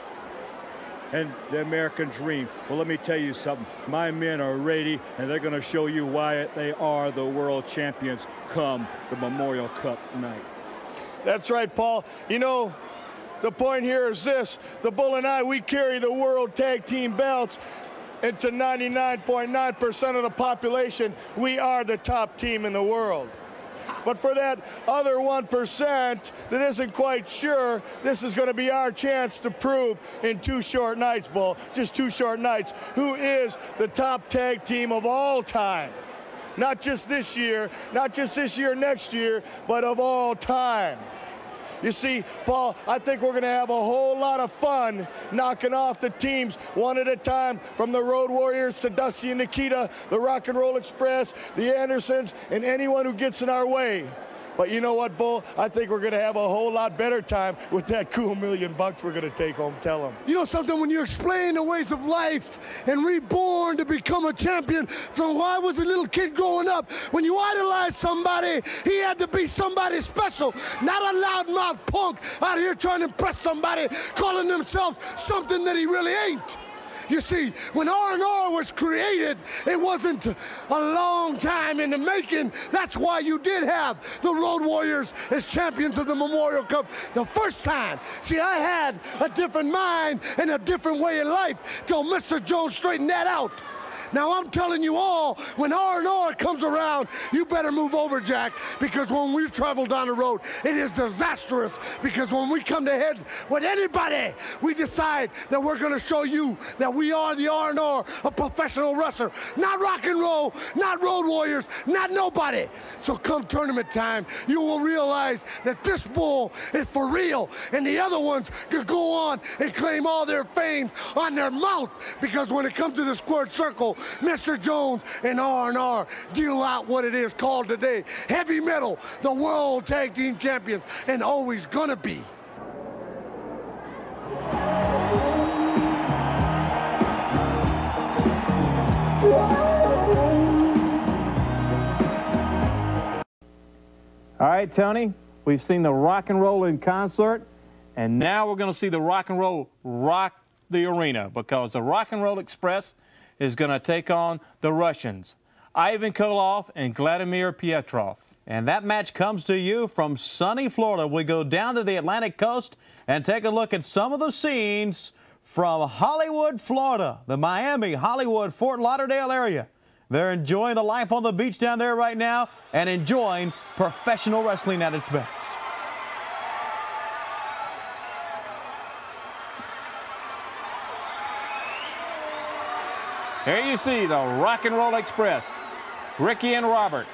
and the American Dream. Well, let me tell you something. My men are ready, and they're going to show you why they are the world champions come the Memorial Cup night. That's right, Paul. You know, the point here is this. The Bull and I, we carry the World Tag Team belts, and to ninety-nine point nine percent of the population, we are the top team in the world. But for that other one percent that isn't quite sure, this is going to be our chance to prove in two short nights, Bull, just two short nights, who is the top tag team of all time. Not just this year, not just this year, next year, but of all time. You see, Paul, I think we're going to have a whole lot of fun knocking off the teams one at a time, from the Road Warriors to Dusty and Nikita, the Rock and Roll Express, the Andersons, and anyone who gets in our way. But you know what, Bull? I think we're going to have a whole lot better time with that cool million bucks we're going to take home. Tell them. You know something, when you explain the ways of life and reborn to become a champion, from when I was a little kid growing up, when you idolize somebody, he had to be somebody special, not a loudmouth punk out here trying to impress somebody, calling themselves something that he really ain't. You see, when R and R was created, it wasn't a long time in the making. That's why you did have the Road Warriors as champions of the Memorial Cup the first time. See, I had a different mind and a different way of life till Mister Jones straightened that out. Now, I'm telling you all, when R and R comes around, you better move over, Jack, because when we travel down the road, it is disastrous, because when we come to head with anybody, we decide that we're going to show you that we are the R and R, a professional wrestler, not rock and roll, not Road Warriors, not nobody. So come tournament time, you will realize that this bull is for real, and the other ones could go on and claim all their fame on their mouth, because when it comes to the squared circle, Mister Jones and R and R deal out what it is called today heavy metal, the World Tag Team Champions, and always gonna be. All right, Tony, we've seen the Rock and Roll in concert, and Now we're going to see the Rock and Roll rock the arena, because the Rock and Roll Express is going to take on the Russians, Ivan Koloff and Vladimir Pietrov. And that match comes to you from sunny Florida. We go down to the Atlantic coast and take a look at some of the scenes from Hollywood, Florida, the Miami, Hollywood, Fort Lauderdale area. They're enjoying the life on the beach down there right now and enjoying professional wrestling at its best. Here you see the Rock and Roll Express, Ricky and Robert.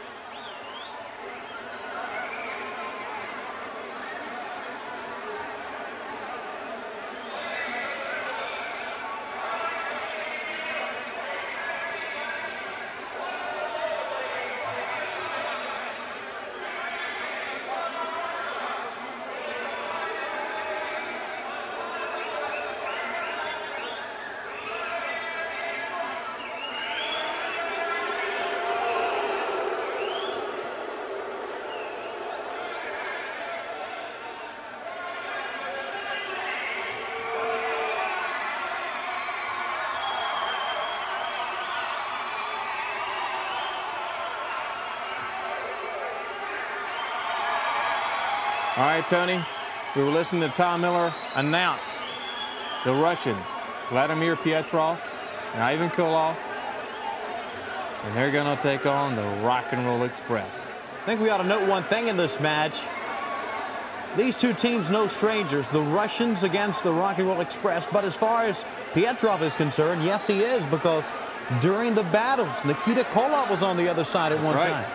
All right, Tony, we were listening to Tom Miller announce the Russians, Vladimir Pietrov and Ivan Koloff, and they're going to take on the Rock and Roll Express. I think we ought to note one thing in this match. These two teams no strangers, the Russians against the Rock and Roll Express. But as far as Pietrov is concerned, yes, he is, because during the battles, Nikita Koloff was on the other side at That's one right. time.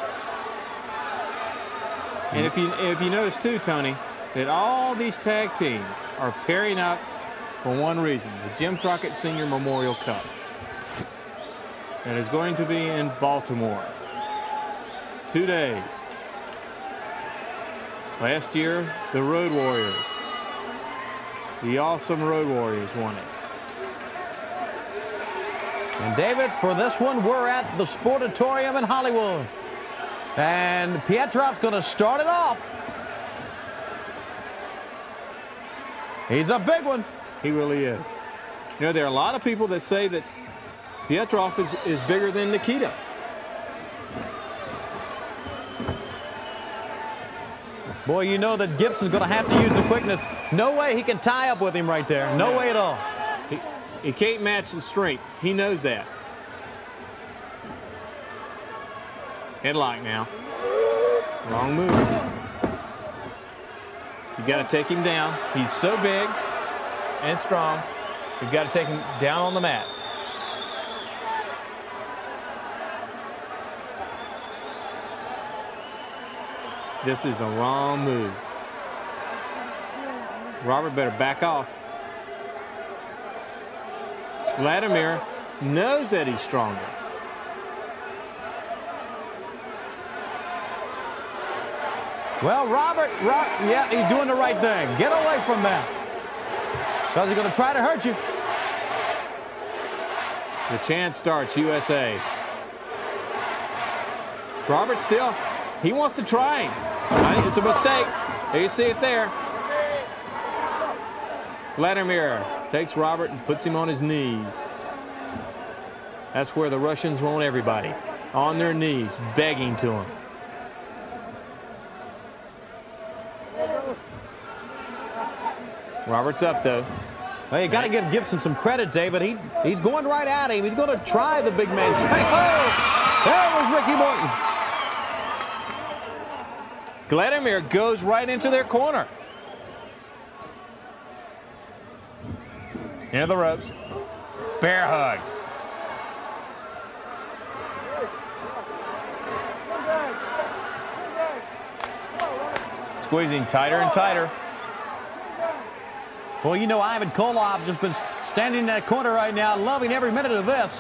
And if you, if you notice, too, Tony, that all these tag teams are pairing up for one reason, the Jim Crockett Senior Memorial Cup. That is going to be in Baltimore. Two days. Last year, the Road Warriors, the awesome Road Warriors won it. And David, for this one, we're at the Sportatorium in Hollywood. And Pietrov's going to start it off. He's a big one. He really is. You know, there are a lot of people that say that Pietrov is, is bigger than Nikita. Boy, you know that Gibson's going to have to use the quickness. No way he can tie up with him right there. No way at all. He, he can't match the strength. He knows that. Headlock now. Wrong move. You got to take him down. He's so big and strong. You've got to take him down on the mat. This is the wrong move. Robert better back off. Vladimir knows that he's stronger. Well, Robert, Rob, yeah, he's doing the right thing. Get away from that. Because he's going to try to hurt you. The chant starts, U S A. Robert still, he wants to try him. It's a mistake. There you see it there. Vladimir takes Robert and puts him on his knees. That's where the Russians want everybody. On their knees, begging to him. Robert's up, though. Well, you got to give Gibson some credit, David. He, he's going right at him. He's going to try the big man's strength. Oh, there was Ricky Morton. Vladimir goes right into their corner. Into the ropes. Bear hug. Squeezing tighter and tighter. Well, you know, Ivan Koloff just been standing in that corner right now, loving every minute of this.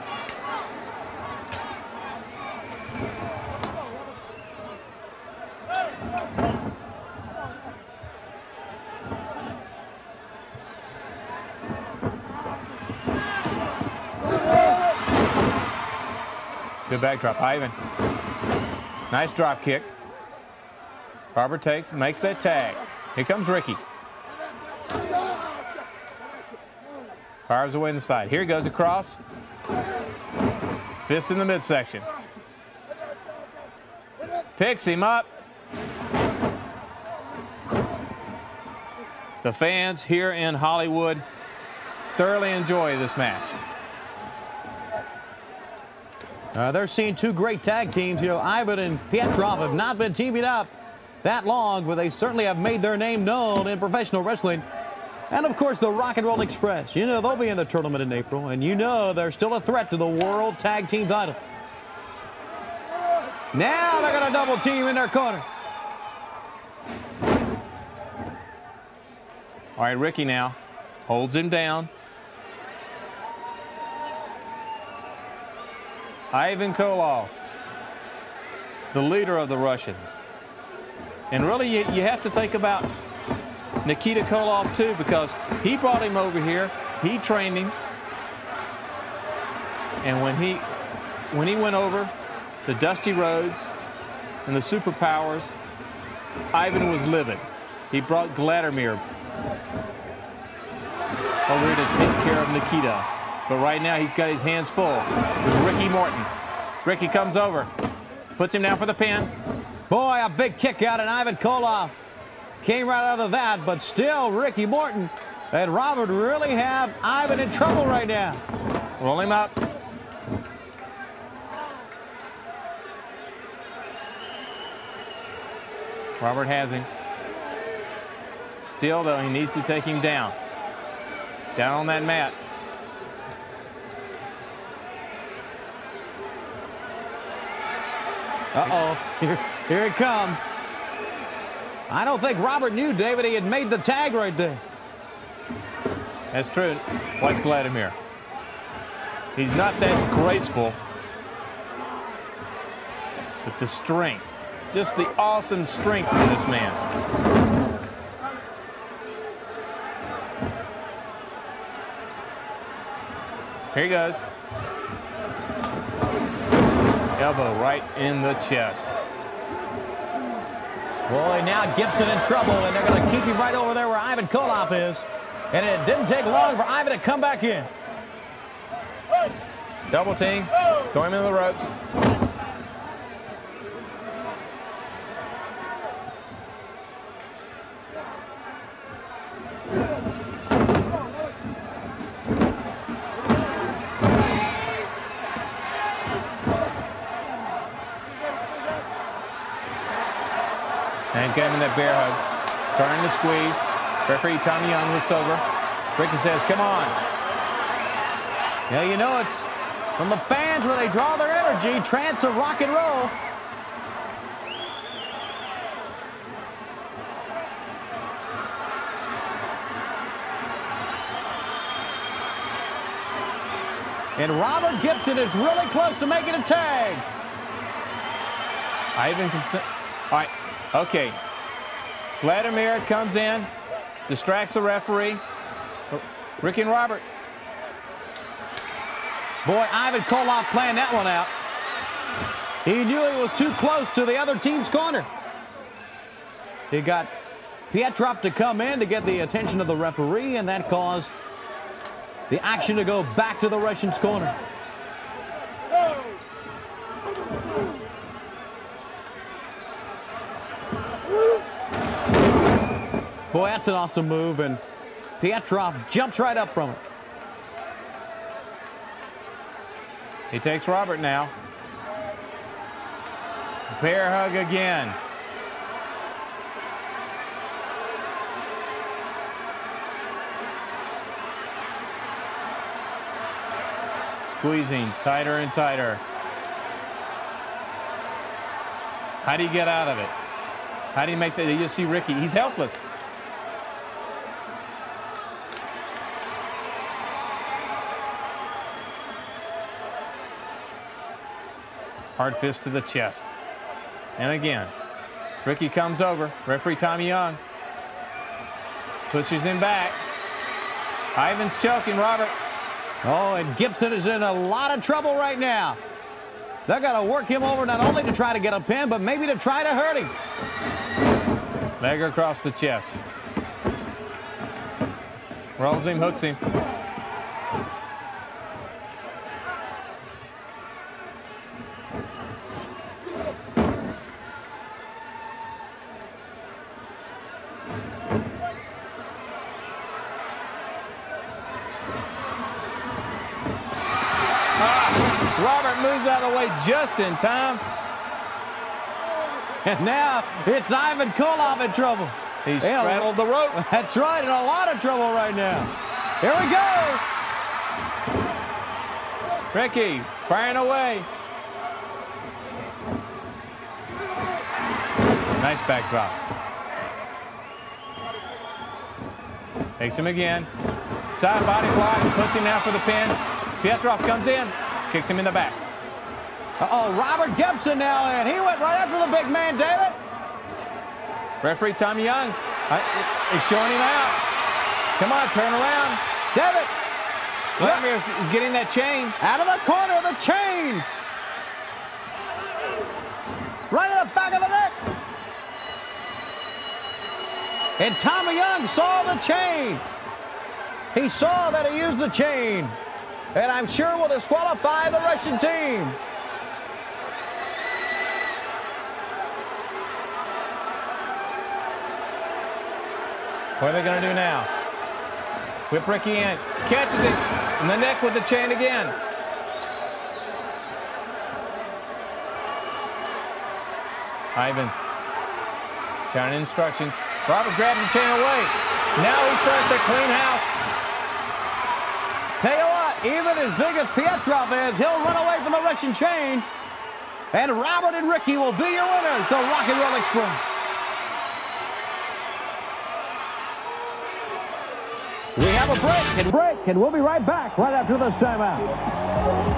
Good backdrop, Ivan. Nice drop kick. Robert takes, makes that tag. Here comes Ricky. Fires away in the side. Here he goes across. Fist in the midsection. Picks him up. The fans here in Hollywood thoroughly enjoy this match. Uh, they're seeing two great tag teams. You know, Ivan and Pietrov have not been teaming up that long, but they certainly have made their name known in professional wrestling. And, of course, the Rock and Roll Express. You know, they'll be in the tournament in April, and you know they're still a threat to the World Tag Team title. Now they're going to double team in their corner. All right, Ricky now holds him down. Ivan Koloff, the leader of the Russians. And really, you, you have to think about Nikita Koloff, too, because he brought him over here. He trained him. And when he, when he went over the Dusty Rhodes and the Superpowers, Ivan was livid. He brought Vladimir over here to take care of Nikita. But right now, he's got his hands full with Ricky Morton. Ricky comes over, puts him down for the pin. Boy, a big kick out, and Ivan Koloff came right out of that, but still Ricky Morton and Robert really have Ivan in trouble right now. Roll him up. Robert has him. Still, though, he needs to take him down. Down on that mat. Uh-oh, here, here it comes. I don't think Robert knew, David, he had made the tag right there. That's true. Watch Vladimir. He's not that graceful, but the strength, just the awesome strength of this man. Here he goes. Elbow right in the chest. Boy, now Gibson in trouble, and they're going to keep him right over there where Ivan Koloff is. And it didn't take long for Ivan to come back in. Double team. Throw him into the ropes. And he's got him in that bear hug. Starting to squeeze. Referee Tommy Young looks over. Ricky says, come on. Yeah, you know, it's from the fans where they draw their energy, trance of rock and roll. And Robert Gibson is really close to making a tag. Ivan consent. All right. Okay. Vladimir comes in, distracts the referee. Ricky and Robert. Boy, Ivan Koloff playing that one out. He knew he was too close to the other team's corner. He got Pietrov to come in to get the attention of the referee, and that caused the action to go back to the Russian's corner. Boy, that's an awesome move, and Pietrov jumps right up from it. He takes Robert now. Bear hug again. Squeezing tighter and tighter. How do you get out of it? How do you make that? You just see Ricky. He's helpless. Hard fist to the chest. And again, Ricky comes over. Referee Tommy Young pushes him back. Ivan's choking Robert. Oh, and Gibson is in a lot of trouble right now. They've got to work him over not only to try to get a pin, but maybe to try to hurt him. Leg across the chest. Rolls him, hooks him. Robert moves out of the way just in time. And now it's Ivan Koloff in trouble. He straddled the rope. That's right, in a lot of trouble right now. Here we go. Ricky firing away. Nice backdrop. Takes him again. Side body block. Puts him out for the pin. Pietrov comes in. Kicks him in the back. Uh-oh, Robert Gibson now, and he went right after the big man, David. Referee Tommy Young uh, is showing him out. Come on, turn around. David. Vladimir is getting that chain. Out of the corner of the chain. Right in the back of the neck. And Tommy Young saw the chain. He saw that he used the chain. And I'm sure will disqualify the Russian team. What are they going to do now? Whip Ricky in. Catches it in the neck with the chain again. Ivan shouting instructions. Robert grabs the chain away. Now he starts to clean house. Tell you what, even as big as Pietrov is, he'll run away from the Russian chain. And Robert and Ricky will be your winners, the Rock and Roll Express. We have a break and break, and we'll be right back right after this timeout.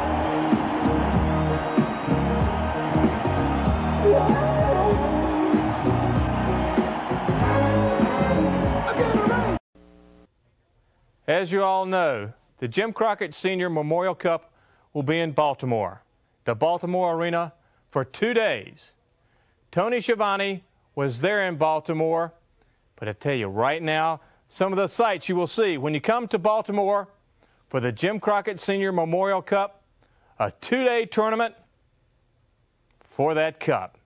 As you all know, the Jim Crockett Senior Memorial Cup will be in Baltimore, the Baltimore Arena, for two days. Tony Schiavone was there in Baltimore, but I tell you right now, some of the sights you will see when you come to Baltimore for the Jim Crockett Senior Memorial Cup, a two-day tournament for that cup.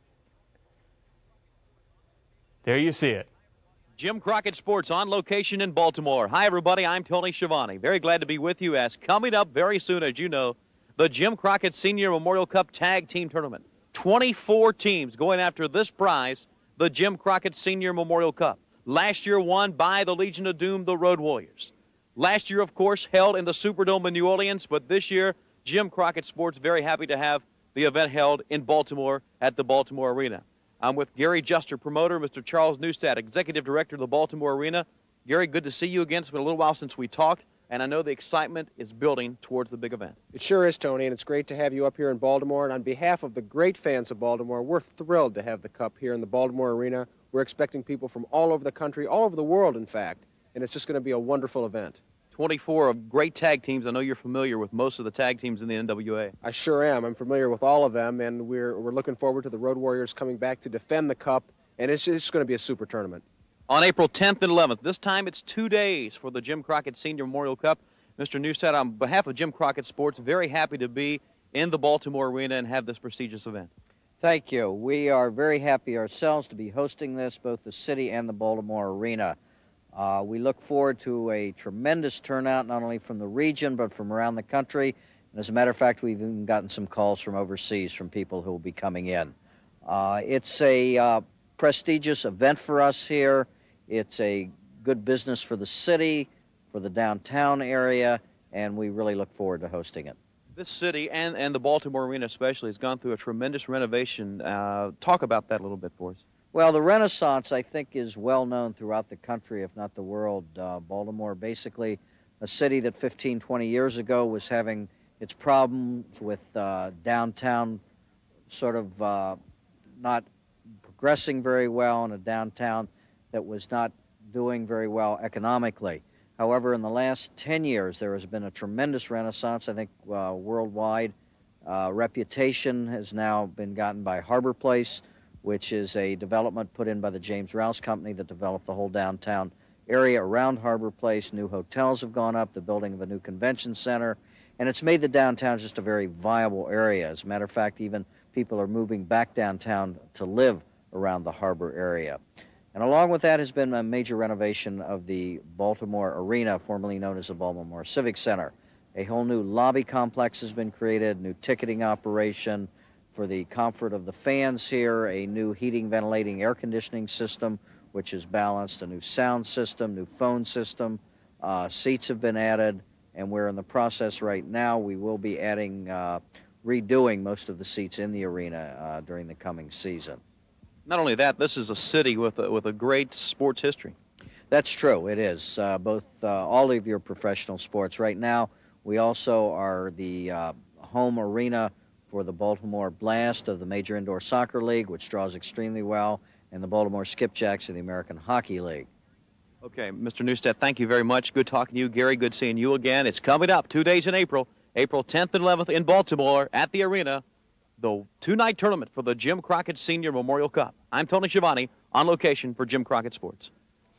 There you see it. Jim Crockett Sports on location in Baltimore. Hi, everybody. I'm Tony Schiavone. Very glad to be with you as coming up very soon, as you know, the Jim Crockett Senior Memorial Cup Tag Team Tournament. twenty-four teams going after this prize, the Jim Crockett Senior Memorial Cup. Last year won by the Legion of Doom, the Road Warriors. Last year, of course, held in the Superdome in New Orleans, but this year, Jim Crockett Sports very happy to have the event held in Baltimore at the Baltimore Arena. I'm with Gary Juster, promoter, Mister Charles Neustadt, executive director of the Baltimore Arena. Gary, good to see you again. It's been a little while since we talked, and I know the excitement is building towards the big event. It sure is, Tony, and it's great to have you up here in Baltimore. And on behalf of the great fans of Baltimore, we're thrilled to have the Cup here in the Baltimore Arena. We're expecting people from all over the country, all over the world, in fact, and it's just going to be a wonderful event. twenty-four of great tag teams. I know you're familiar with most of the tag teams in the N W A. I sure am. I'm familiar with all of them, and we're, we're looking forward to the Road Warriors coming back to defend the Cup, and it's just going to be a super tournament. On April tenth and eleventh, this time it's two days for the Jim Crockett Senior Memorial Cup. Mister Neustadt, on behalf of Jim Crockett Sports, very happy to be in the Baltimore Arena and have this prestigious event. Thank you. We are very happy ourselves to be hosting this, both the city and the Baltimore Arena. Uh, we look forward to a tremendous turnout, not only from the region, but from around the country. And as a matter of fact, we've even gotten some calls from overseas from people who will be coming in. Uh, it's a uh, prestigious event for us here. It's a good business for the city, for the downtown area, and we really look forward to hosting it. This city and, and the Baltimore Arena especially has gone through a tremendous renovation. Uh, talk about that a little bit for us. Well, the Renaissance, I think, is well known throughout the country, if not the world. Uh, Baltimore, basically a city that fifteen, twenty years ago was having its problems with uh, downtown sort of uh, not progressing very well, and a downtown that was not doing very well economically. However, in the last ten years, there has been a tremendous renaissance, I think, uh, worldwide. Uh, reputation has now been gotten by Harbor Place, which is a development put in by the James Rouse Company that developed the whole downtown area around Harbor Place. New hotels have gone up, the building of a new convention center, and it's made the downtown just a very viable area. As a matter of fact, even people are moving back downtown to live around the harbor area. And along with that has been a major renovation of the Baltimore Arena, formerly known as the Baltimore Civic Center. A whole new lobby complex has been created, new ticketing operation for the comfort of the fans here, a new heating, ventilating, air conditioning system, which is balanced, a new sound system, new phone system. Uh, seats have been added, and we're in the process right now. We will be adding, uh, redoing most of the seats in the arena uh, during the coming season. Not only that, this is a city with a, with a great sports history. That's true. It is. Uh, both, uh, all of your professional sports. Right now, we also are the uh, home arena for the Baltimore Blast of the Major Indoor Soccer League, which draws extremely well, and the Baltimore Skipjacks of the American Hockey League. Okay, Mister Neustadt, thank you very much. Good talking to you. Gary, good seeing you again. It's coming up two days in April, April tenth and eleventh in Baltimore at the arena, the two-night tournament for the Jim Crockett Senior Memorial Cup. I'm Tony Schiavone on location for Jim Crockett Sports.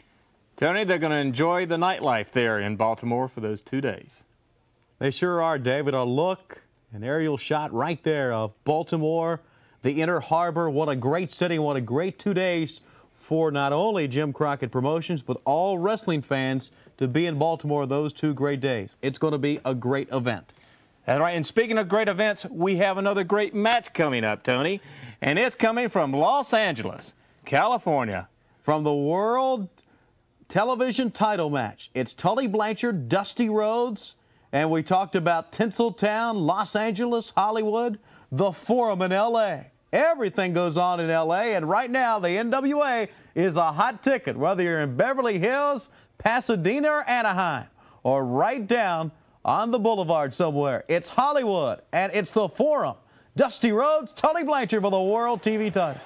Tony, they're going to enjoy the nightlife there in Baltimore for those two days. They sure are, David. A look, an aerial shot right there of Baltimore, the Inner Harbor. What a great city, what a great two days for not only Jim Crockett Promotions, but all wrestling fans to be in Baltimore those two great days. It's going to be a great event. That's right. And speaking of great events, we have another great match coming up, Tony. And it's coming from Los Angeles, California. From the World Television title match. It's Tully Blanchard, Dusty Rhodes, and we talked about Tinseltown, Los Angeles, Hollywood, the Forum in L A. Everything goes on in L A, and right now the N W A is a hot ticket, whether you're in Beverly Hills, Pasadena, or Anaheim, or right down on the boulevard somewhere. It's Hollywood, and it's the Forum. Dusty Rhodes, Tully Blanchard for the World T V title.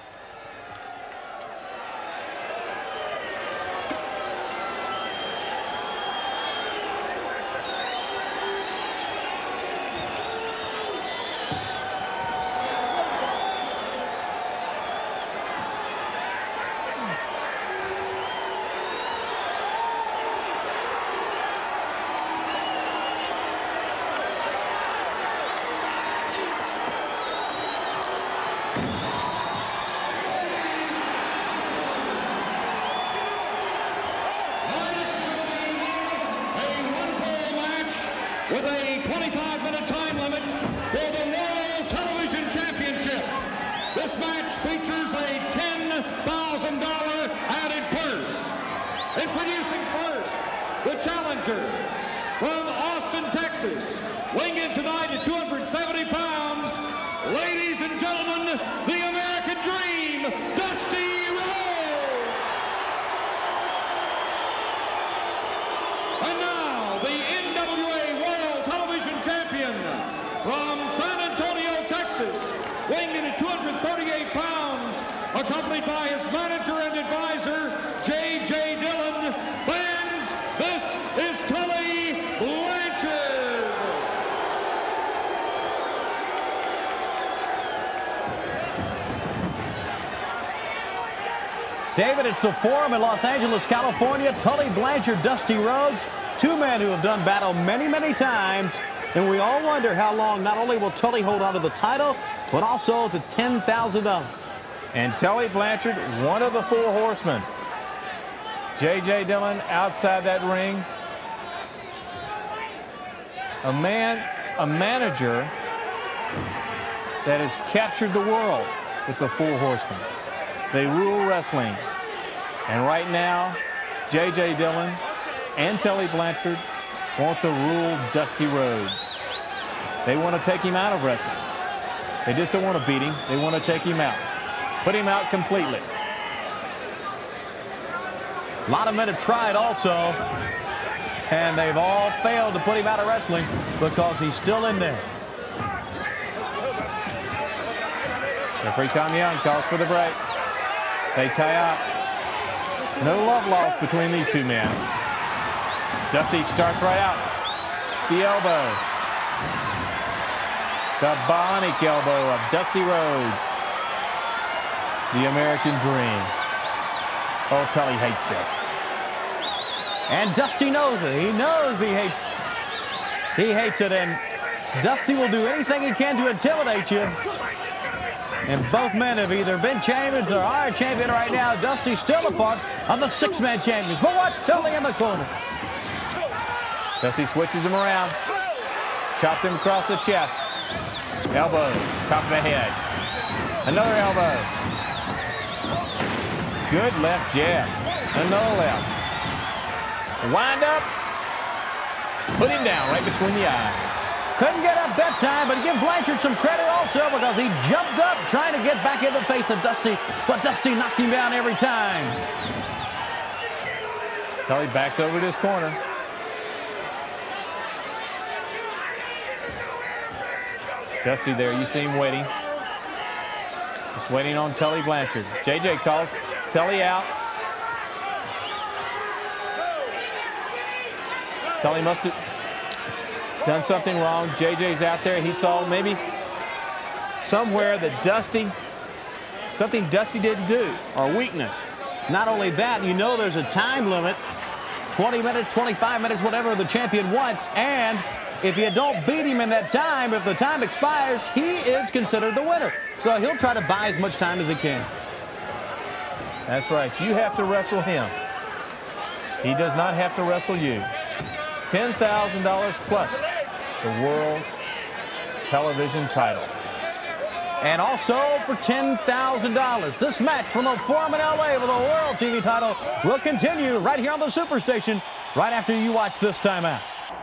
With a twenty-five minute time limit for the World Television Championship. This match features a ten thousand dollar added purse. Introducing first, the challenger from Austin, Texas, weighing in tonight at two hundred seventy pounds, ladies and gentlemen, the American Dream, Dusty Rhodes. And now, the N W A champion from San Antonio, Texas, weighing in at two hundred thirty-eight pounds, accompanied by his manager and advisor, J J Dillon. Fans, this is Tully Blanchard. David, it's the Forum in Los Angeles, California. Tully Blanchard, Dusty Rhodes, two men who have done battle many, many times. And we all wonder how long not only will Tully hold on to the title, but also to ten thousand dollars. And Tully Blanchard, one of the four horsemen. J J Dillon outside that ring. A man, a manager that has captured the world with the four horsemen. They rule wrestling. And right now, J J Dillon and Tully Blanchard want to rule Dusty Rhodes. They want to take him out of wrestling. They just don't want to beat him. They want to take him out. Put him out completely. A lot of men have tried also, and they've all failed to put him out of wrestling because he's still in there. Referee Tom Young calls for the break. They tie up. No love lost between these two men. Dusty starts right out. The elbow. The bionic elbow of Dusty Rhodes. The American Dream. Oh, Tully hates this. And Dusty knows it. He knows he hates He hates it, and Dusty will do anything he can to intimidate you. And both men have either been champions or are champion right now. Dusty's still a part of the six-man champions. But what? Tully in the corner. Dusty switches him around. Chops him across the chest. Elbow, top of the head. Another elbow. Good left jab. Another left. Wind up. Put him down right between the eyes. Couldn't get up that time, but give Blanchard some credit also because he jumped up trying to get back in the face of Dusty, but Dusty knocked him down every time. Tully backs over to his corner. Dusty there, you see him waiting. Just waiting on Tully Blanchard. J J calls Tully out. Tully must have done something wrong. J J's out there. He saw maybe somewhere that Dusty, something Dusty didn't do, or weakness. Not only that, you know there's a time limit. twenty minutes, twenty-five minutes, whatever the champion wants. And if you don't beat him in that time, if the time expires, he is considered the winner. So he'll try to buy as much time as he can. That's right. You have to wrestle him. He does not have to wrestle you. ten thousand dollars plus the world television title. And also for ten thousand dollars, this match from the Forum in L A for the World T V title will continue right here on the Superstation right after you watch this timeout.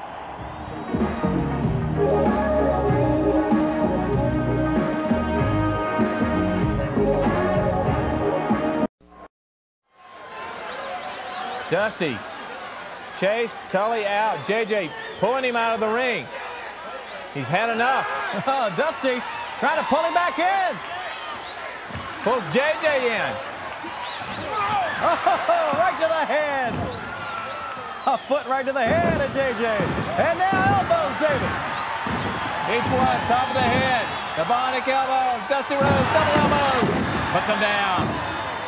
Dusty, Chase, Tully out. J J pulling him out of the ring. He's had enough. Oh, Dusty trying to pull him back in. Pulls J J in. Oh, right to the head. A foot right to the head of J J. And now elbows, David. Each one, top of the head. The bionic elbow. Dusty Rhodes, double elbow. Puts him down.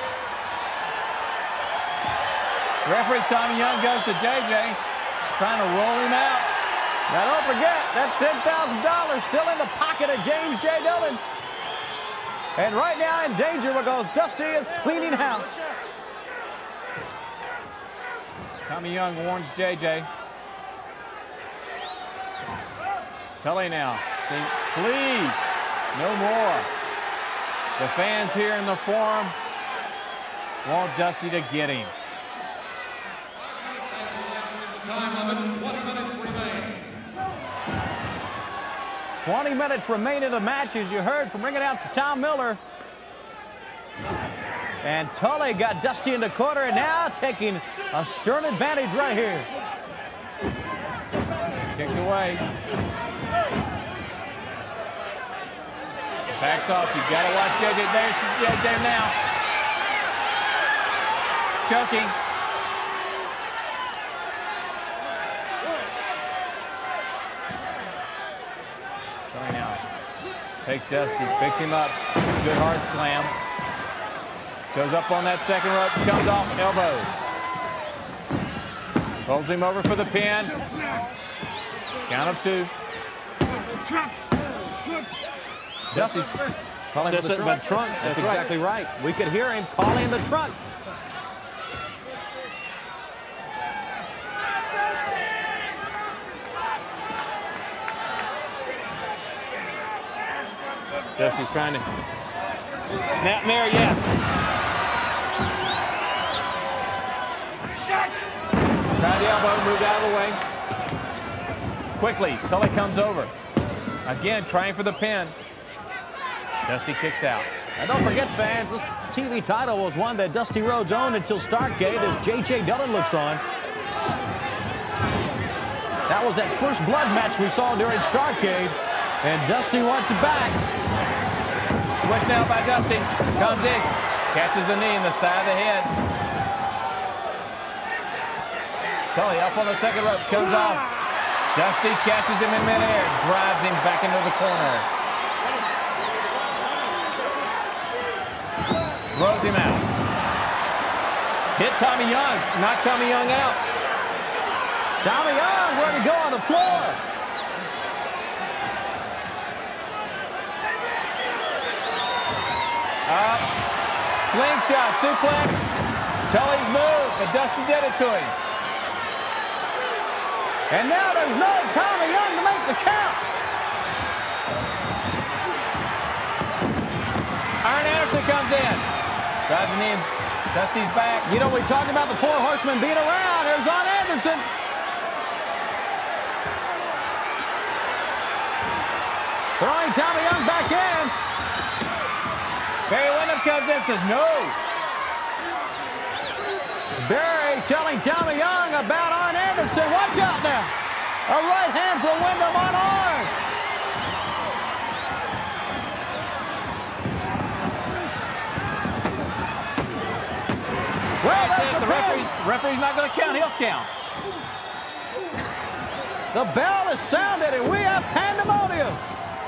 Referee Tommy Young goes to J J, trying to roll him out. Now don't forget, that ten thousand dollars still in the pocket of James J. Dillon. And right now in danger because Dusty is cleaning house. Tommy Young warns J J. Tully now, saying, please, no more. The fans here in the Forum want Dusty to get him. Time limit, twenty minutes remain. twenty minutes remain in the match, as you heard from ring announcer Tom Miller. And Tully got Dusty in the corner and now taking a stern advantage right here. Kicks away. Backs off. You got to watch J J. There's J J now. Choking. Takes Dusty, picks him up, good hard slam. Goes up on that second rope, comes off, elbow. Rolls him over for the pin. Count of two. Dusty's calling for the trunks. trunks. That's, That's right. exactly right. We could hear him calling the trunks. Dusty's trying to snap there, yes. Tried the elbow, moved out of the way. Quickly, Tully comes over. Again, trying for the pin. Dusty kicks out. And don't forget, fans, this T V title was one that Dusty Rhodes owned until Starrcade, as J J. Dillon looks on. That was that first blood match we saw during Starrcade, and Dusty wants it back. Switch now by Dusty. Comes in, catches the knee in the side of the head. Tully up on the second rope, comes off. Dusty catches him in midair, drives him back into the corner. Throws him out. Hit Tommy Young, knocked Tommy Young out. Tommy Young, where'd he go on the floor? Up, slingshot, suplex, Tully's move, but Dusty did it to him. And now there's no Tommy Young to make the count. Arn Anderson comes in, drives a knee in Dusty's back. You know, we talked about the four horsemen being around. There's Arn Anderson. Throwing Tommy Young back in. Barry Windham comes in and says no. Barry telling Tommy Young about Arn Anderson. Watch out now. A right hand from Windham on Arn. Well, that's it. The referee's, referee's not going to count. He'll count. The bell is sounded and we have pandemonium.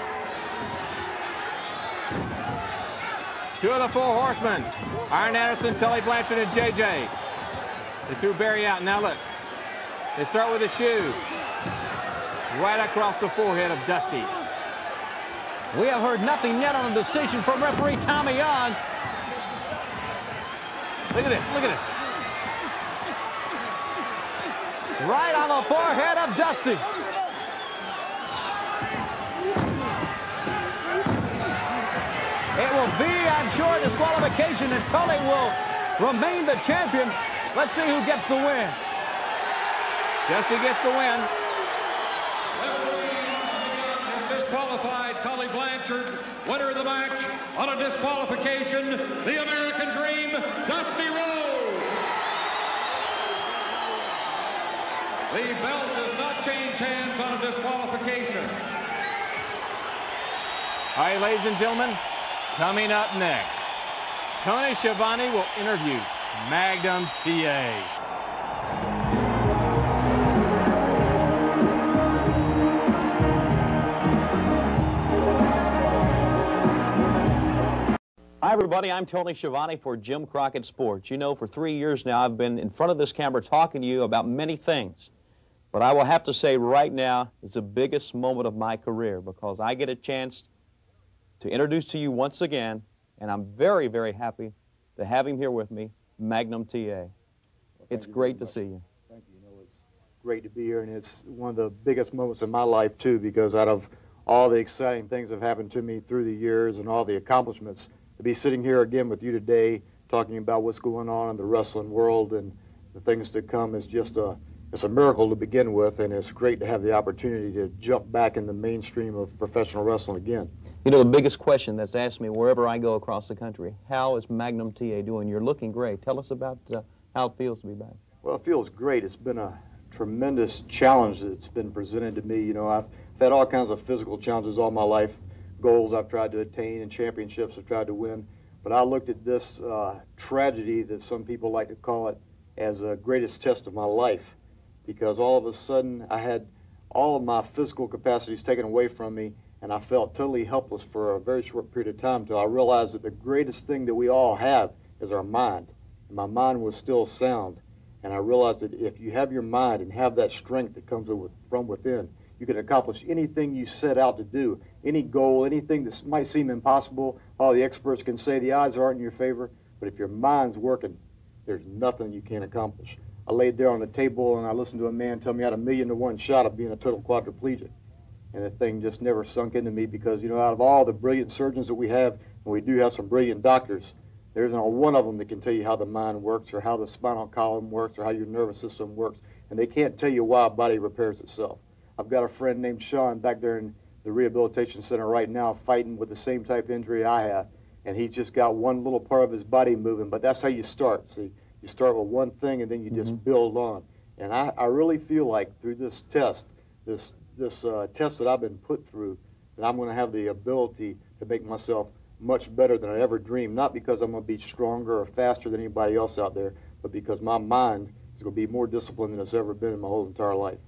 Two of the four horsemen, Arn Anderson, Tully Blanchard, and J J. They threw Barry out. Now look, they start with a shoe. Right across the forehead of Dusty. We have heard nothing yet on a decision from referee Tommy Young. Look at this, look at this. Right on the forehead of Dusty. It will be, I'm sure, disqualification, and Tully will remain the champion. Let's see who gets the win. Dusty gets the win. Is disqualified Tully Blanchard, winner of the match on a disqualification, the American Dream, Dusty Rhodes. The belt does not change hands on a disqualification. All right, ladies and gentlemen, coming up next, Tony Schiavone will interview Magnum T A. Hi, everybody. I'm Tony Schiavone for Jim Crockett Sports. You know, for three years now, I've been in front of this camera talking to you about many things. But I will have to say right now, it's the biggest moment of my career because I get a chance to introduce to you once again, and I'm very, very happy to have him here with me, Magnum T A. Well, it's great to see you. Thank you. You know, it's great to be here, and it's one of the biggest moments in my life, too, because out of all the exciting things that have happened to me through the years and all the accomplishments, to be sitting here again with you today talking about what's going on in the wrestling world and the things to come is just a, it's a miracle to begin with, and it's great to have the opportunity to jump back in the mainstream of professional wrestling again. You know, the biggest question that's asked me wherever I go across the country, how is Magnum T A doing? You're looking great. Tell us about uh, how it feels to be back. Well, it feels great. It's been a tremendous challenge that's been presented to me. You know, I've had all kinds of physical challenges all my life, goals I've tried to attain and championships I've tried to win. But I looked at this uh, tragedy that some people like to call it as the greatest test of my life, because all of a sudden I had all of my physical capacities taken away from me, and I felt totally helpless for a very short period of time until I realized that the greatest thing that we all have is our mind. And my mind was still sound, and I realized that if you have your mind and have that strength that comes from within, you can accomplish anything you set out to do, any goal, anything that might seem impossible. All the experts can say the odds aren't in your favor, but if your mind's working, there's nothing you can't accomplish. I laid there on the table and I listened to a man tell me I had a million to one shot of being a total quadriplegic. And the thing just never sunk into me because, you know, out of all the brilliant surgeons that we have, and we do have some brilliant doctors, there's not one of them that can tell you how the mind works or how the spinal column works or how your nervous system works. And they can't tell you why a body repairs itself. I've got a friend named Sean back there in the rehabilitation center right now fighting with the same type of injury I have, and he's just got one little part of his body moving, but that's how you start. See, you start with one thing and then you just mm-hmm. build on. And I, I really feel like through this test, this, this uh, test that I've been put through, that I'm going to have the ability to make myself much better than I ever dreamed, not because I'm going to be stronger or faster than anybody else out there, but because my mind is going to be more disciplined than it's ever been in my whole entire life.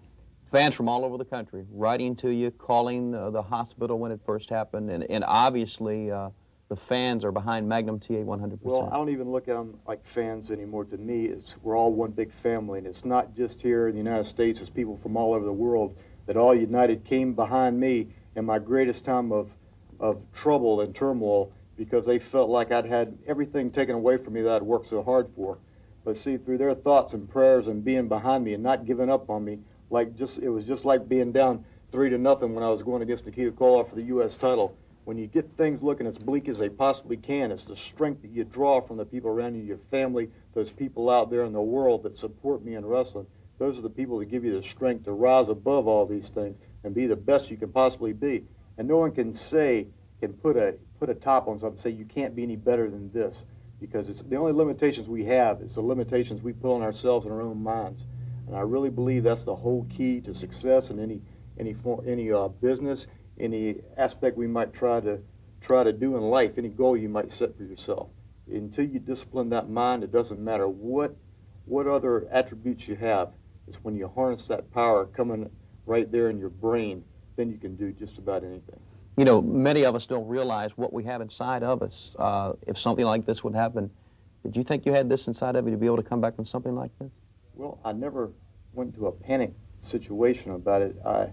Fans from all over the country writing to you, calling uh, the hospital when it first happened, and, and obviously uh, the fans are behind Magnum T A one hundred percent. Well, I don't even look at them like fans anymore. To me, it's, we're all one big family, and it's not just here in the United States. It's people from all over the world that all united came behind me in my greatest time of, of trouble and turmoil because they felt like I'd had everything taken away from me that I'd worked so hard for. But see, through their thoughts and prayers and being behind me and not giving up on me, like just it was just like being down three to nothing when I was going against Nikita Koloff for the U S title. When you get things looking as bleak as they possibly can, it's the strength that you draw from the people around you, your family, those people out there in the world that support me in wrestling. Those are the people that give you the strength to rise above all these things and be the best you can possibly be. And no one can say, can put a put a top on something and say you can't be any better than this, because it's the only limitations we have is the limitations we put on ourselves in our own minds. And I really believe that's the whole key to success in any any form, any uh, business, any aspect we might try to try to do in life, any goal you might set for yourself. Until you discipline that mind, it doesn't matter what what other attributes you have. It's when you harness that power coming right there in your brain, then you can do just about anything. You know, many of us don't realize what we have inside of us. Uh, if something like this would happen, did you think you had this inside of you to be able to come back from something like this? Well, I never went into a panic situation about it. I,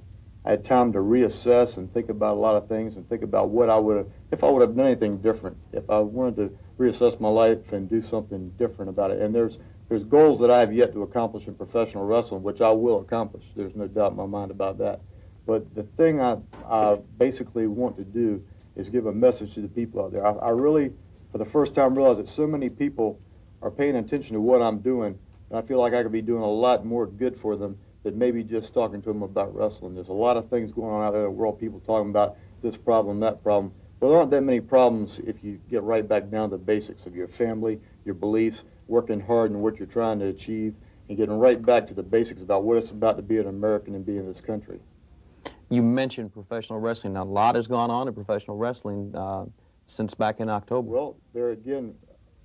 I had time to reassess and think about a lot of things and think about what I would have, if I would have done anything different, if I wanted to reassess my life and do something different about it. And there's there's goals that I have yet to accomplish in professional wrestling, which I will accomplish. There's no doubt in my mind about that. But the thing I, I basically want to do is give a message to the people out there. I, I really, for the first time, realized that so many people are paying attention to what I'm doing, and I feel like I could be doing a lot more good for them than maybe just talking to them about wrestling. There's a lot of things going on out there in the world, people talking about this problem, that problem. Well, there aren't that many problems if you get right back down to the basics of your family, your beliefs, working hard and what you're trying to achieve, and getting right back to the basics about what it's about to be an American and be in this country. You mentioned professional wrestling. Now, a lot has gone on in professional wrestling uh, since back in October. Well, there again,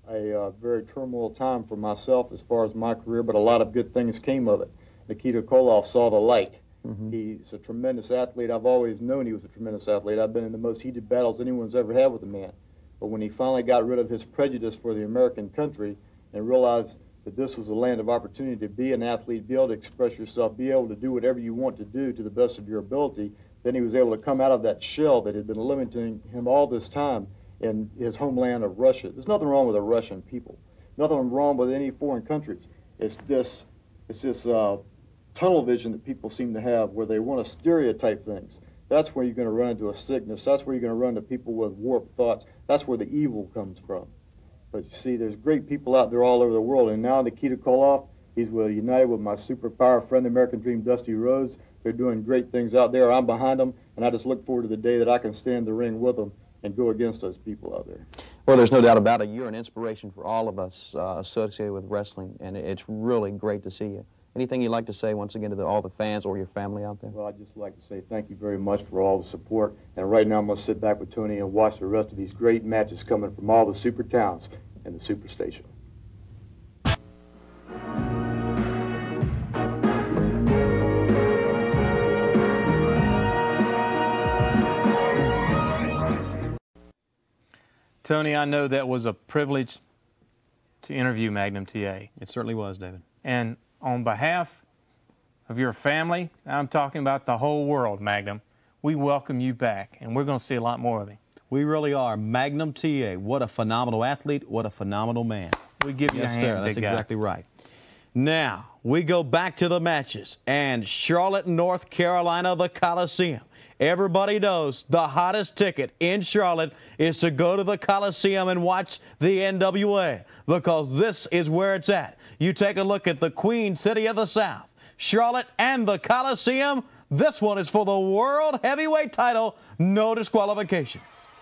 a uh, very turmoil time for myself as far as my career, but a lot of good things came of it. Nikita Koloff saw the light. Mm-hmm. He's a tremendous athlete. I've always known he was a tremendous athlete. I've been in the most heated battles anyone's ever had with a man. But when he finally got rid of his prejudice for the American country and realized that this was a land of opportunity to be an athlete, be able to express yourself, be able to do whatever you want to do to the best of your ability, then he was able to come out of that shell that had been limiting him all this time in his homeland of Russia. There's nothing wrong with the Russian people. Nothing wrong with any foreign countries. It's this, it's this uh, tunnel vision that people seem to have where they want to stereotype things. That's where you're going to run into a sickness. That's where you're going to run into people with warped thoughts. That's where the evil comes from. But you see, there's great people out there all over the world. And now Nikita Koloff, he's with, united with my superpower friend, the American Dream, Dusty Rhodes. They're doing great things out there. I'm behind them, and I just look forward to the day that I can stand in the ring with them and go against those people out there. Well, there's no doubt about it. You're an inspiration for all of us uh, associated with wrestling, and it's really great to see you. Anything you'd like to say once again to the, all the fans or your family out there? Well, I'd just like to say thank you very much for all the support. And right now I'm going to sit back with Tony and watch the rest of these great matches coming from all the super towns and the Superstation. Tony, I know that was a privilege to interview Magnum T A. It certainly was, David. And on behalf of your family, I'm talking about the whole world, Magnum, we welcome you back, and we're going to see a lot more of him. We really are. Magnum T A, what a phenomenal athlete, what a phenomenal man. We give you yes, a hand, sir. That's big guy. exactly right. Now, we go back to the matches, and Charlotte, North Carolina, the Coliseum. Everybody knows the hottest ticket in Charlotte is to go to the Coliseum and watch the N W A, because this is where it's at. You take a look at the Queen City of the South, Charlotte, and the Coliseum. This one is for the World Heavyweight title, no disqualification.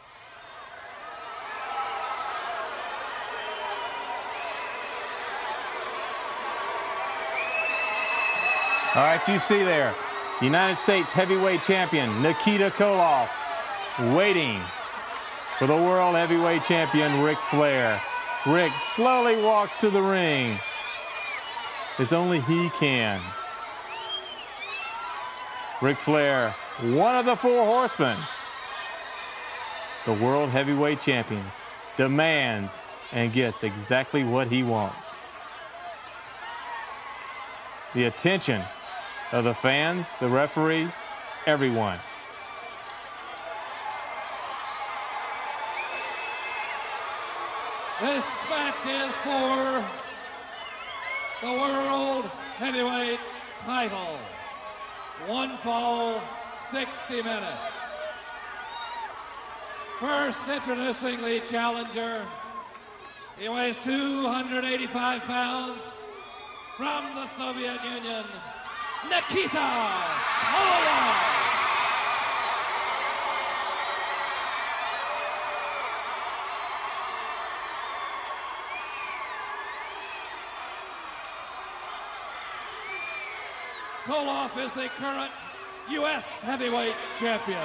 All right, you see there, United States Heavyweight Champion Nikita Koloff waiting for the World Heavyweight Champion Ric Flair. Ric slowly walks to the ring as only he can. Ric Flair, one of the four horsemen, the World Heavyweight Champion, demands and gets exactly what he wants. The attention of the fans, the referee, everyone. This match is for the World Heavyweight title. One fall, sixty minutes. First introducing the challenger. He weighs two hundred eighty-five pounds, from the Soviet Union, Nikita Koloff. Koloff is the current U S heavyweight champion.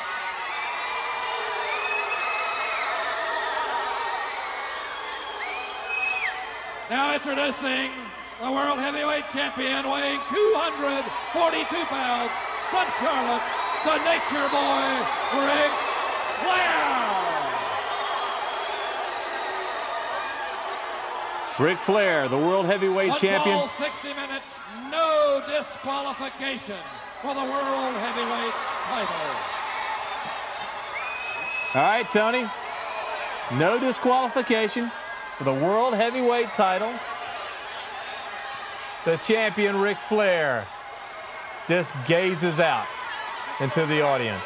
Now introducing the World Heavyweight Champion, weighing two hundred forty-two pounds, from Charlotte, the Nature Boy, Ric Flair. Ric Flair, the World Heavyweight One Champion. Ball, sixty minutes, no disqualification. for the World Heavyweight title. All right, Tony. No disqualification for the World Heavyweight title. The champion, Ric Flair, just gazes out into the audience.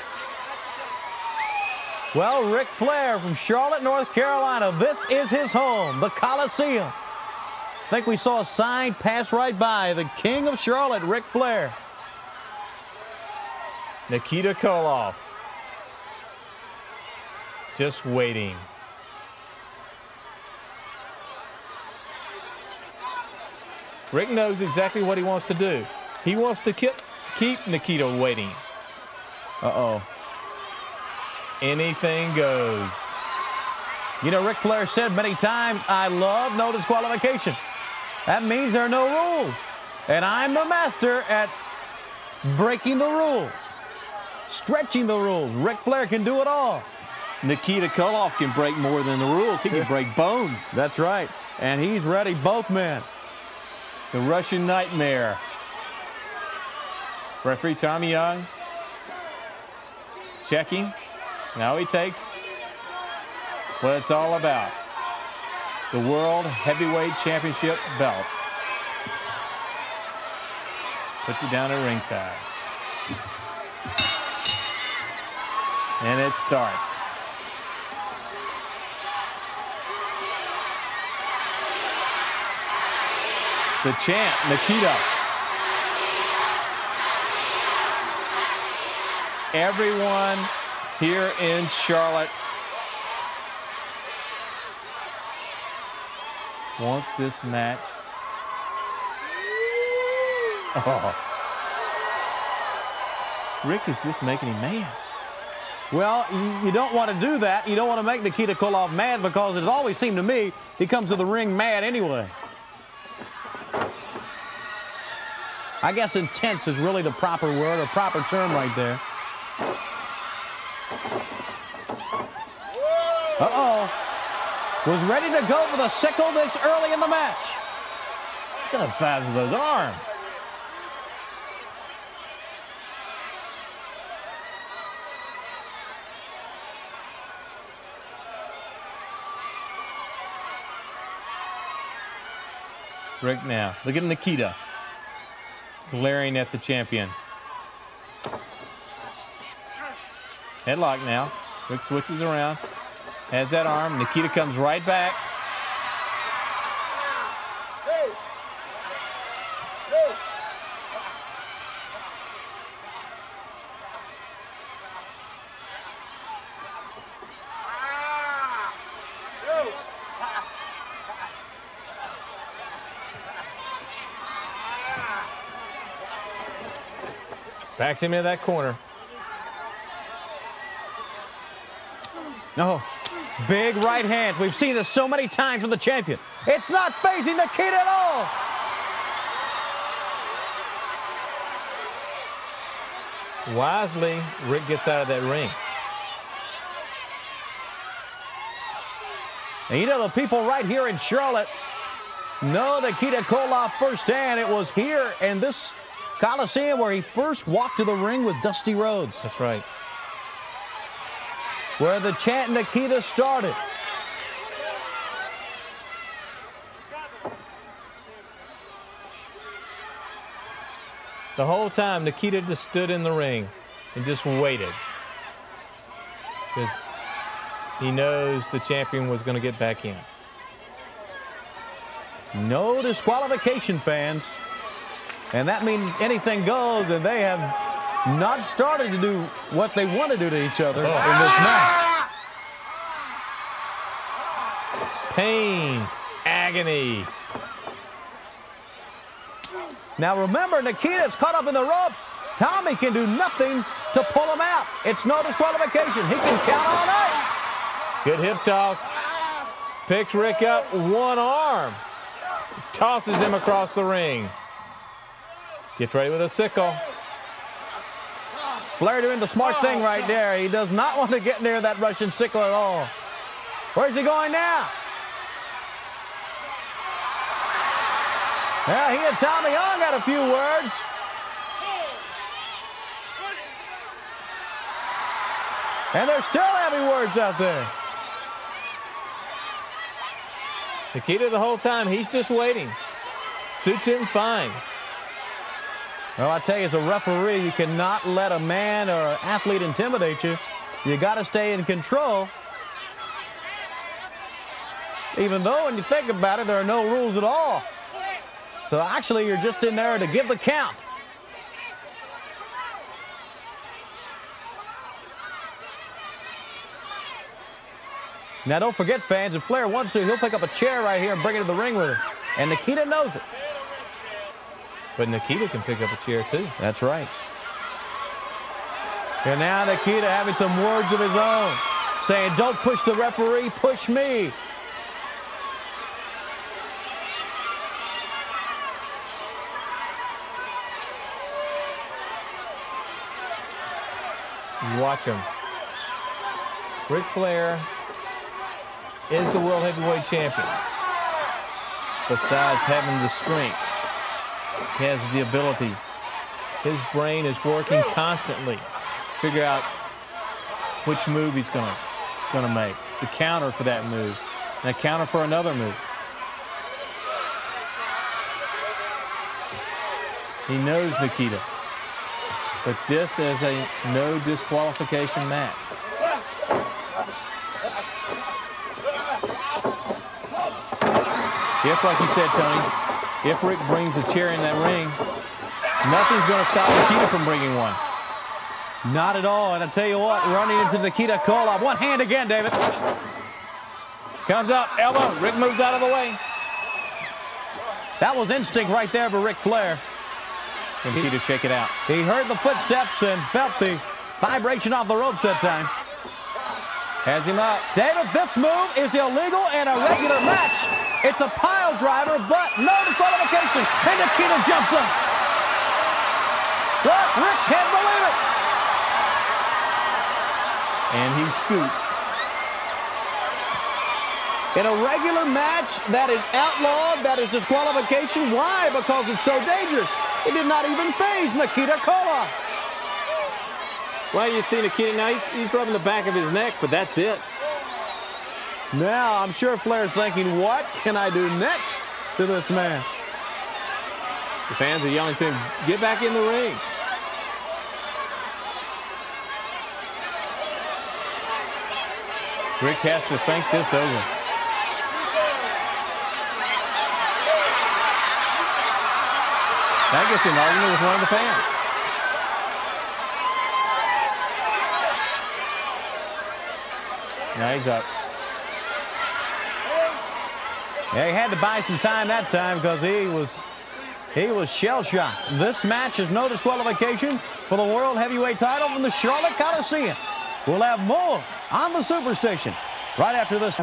Well, Ric Flair from Charlotte, North Carolina. This is his home, the Coliseum. I think we saw a sign pass right by. The King of Charlotte, Ric Flair. Nikita Koloff just waiting. Rick knows exactly what he wants to do. He wants to keep, keep Nikita waiting. Uh-oh. Anything goes. You know, Ric Flair said many times, I love no disqualification. That means there are no rules. And I'm the master at breaking the rules, stretching the rules. Ric Flair can do it all. Nikita Koloff can break more than the rules. He can break bones. That's right. And he's ready, both men. The Russian Nightmare. Referee Tommy Young checking. Now he takes what it's all about. The World Heavyweight Championship belt. Puts it down at ringside. And it starts. The champ, Nikita. Everyone here in Charlotte wants this match. Oh. Rick is just making him mad. Well, you don't want to do that. You don't want to make Nikita Koloff mad because it always seemed to me he comes to the ring mad anyway. I guess intense is really the proper word or proper term right there. Uh-oh. Was ready to go for the sickle this early in the match. Look at the size of those arms. Rick now. Look at Nikita. Glaring at the champion. Headlock now. Rick switches around. Has that arm. Nikita comes right back. Backs him into that corner. No. Big right hands. We've seen this so many times from the champion. It's not phasing Nikita at all. Wisely, Rick gets out of that ring. And you know, the people right here in Charlotte know Nikita Koloff firsthand. It was here in this Coliseum where he first walked to the ring with Dusty Rhodes. That's right. Where the chant Nikita started. The whole time, Nikita just stood in the ring and just waited. Because he knows the champion was going to get back in. No disqualification, fans. And that means anything goes, and they have not started to do what they want to do to each other oh. in this match. Pain, agony. Now remember, Nikita's caught up in the ropes. Tommy can do nothing to pull him out. It's no disqualification. He can count all night. Good hip toss. Picks Rick up one arm. Tosses him across the ring. Gets ready with a sickle. Flair doing the smart thing right there. He does not want to get near that Russian sickle at all. Where's he going now? Yeah, he and Tommy Young got a few words. And there's still heavy words out there. Nikita the whole time, he's just waiting. Suits him fine. Well, I tell you, as a referee, you cannot let a man or an athlete intimidate you. You got to stay in control. Even though, when you think about it, there are no rules at all. So actually, you're just in there to give the count. Now, don't forget, fans, if Flair wants to, he'll pick up a chair right here and bring it to the ring with him. And Nikita knows it. But Nikita can pick up a chair, too. That's right. And now Nikita having some words of his own, saying, don't push the referee, push me. You watch him. Ric Flair is the World Heavyweight Champion. Besides having the strength, he has the ability. His brain is working constantly to figure out which move he's going to make. The counter for that move. And a counter for another move. He knows Nikita. But this is a no disqualification match. If, like you said, Tony, if Rick brings a chair in that ring, nothing's going to stop Nikita from bringing one. Not at all. And I tell you what, running into Nikita Koloff. One hand again, David. Comes up, elbow. Rick moves out of the way. That was instinct right there for Ric Flair. And Nikita shake it out. He heard the footsteps and felt the vibration off the ropes that time. Has him up. David, this move is illegal in a regular match. It's a pile driver, but no disqualification. And Nikita jumps up. What? Rick can't believe it. And he scoots. In a regular match, that is outlawed, that is disqualification. Why? Because it's so dangerous. It did not even faze Nikita Koloff. Well, you see Nikita now, he's, he's rubbing the back of his neck, but that's it. Now, I'm sure Flair's thinking, what can I do next to this man? The fans are yelling to him, get back in the ring. Rick has to think this over. That gets an argument with one of the fans. Now he's up. Yeah, he had to buy some time that time because he was he was shell-shocked. This match is no disqualification for the World Heavyweight title from the Charlotte Coliseum. We'll have more on the Superstation right after this.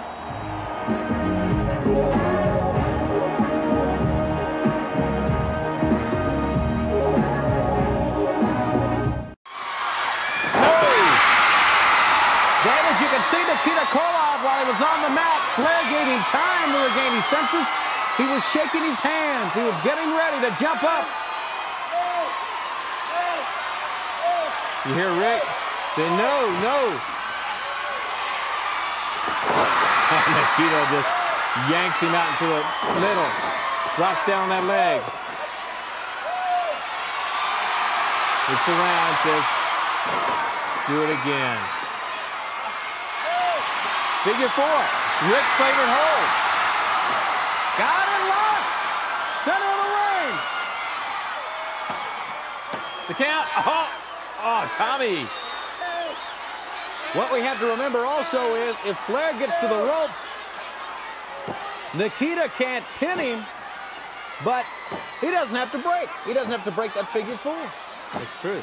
You can see Nikita Koloff while he was on the mat. Flair gave him time to regain his senses. He was shaking his hands. He was getting ready to jump up. You hear Rick say, no, no. Nikita just yanks him out into the middle. Drops down that leg. Looks around, says, do it again. Figure four. Rick's favorite hold. Got it locked. Center of the ring. The count. Oh, oh, Tommy. What we have to remember also is if Flair gets to the ropes, Nikita can't pin him, but he doesn't have to break. He doesn't have to break that figure four. That's true.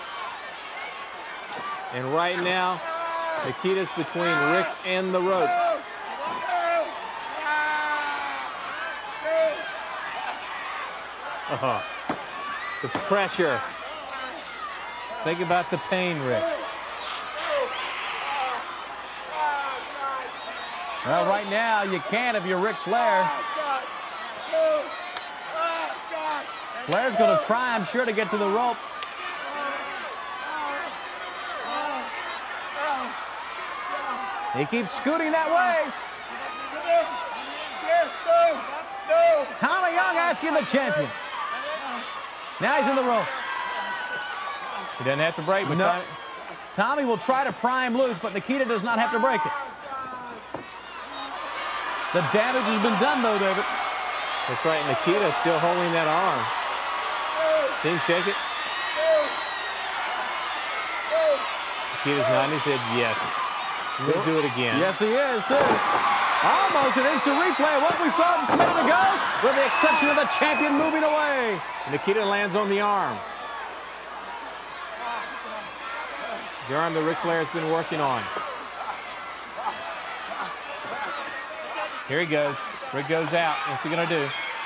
And right now, Nikita's between Rick and the ropes. Uh-huh. The pressure. Think about the pain, Rick. Well, right now, you can't if you're Ric Flair. Flair's going to try, I'm sure, to get to the ropes. He keeps scooting that way. Tommy Young asking the champion. Now he's in the rope. He doesn't have to break, but no. Tommy, Tommy will try to pry him loose, but Nikita does not have to break it. The damage has been done, though, David. That's right. Nikita still holding that arm. See him shake it? Nikita's nodding his head, yes. We'll do it again. Yes, he is, too. Almost an instant replay of what we saw just a minute ago, with the exception of the champion moving away. Nikita lands on the arm. The arm that Ric Flair has been working on. Here he goes. Rick goes out. What's he going to do?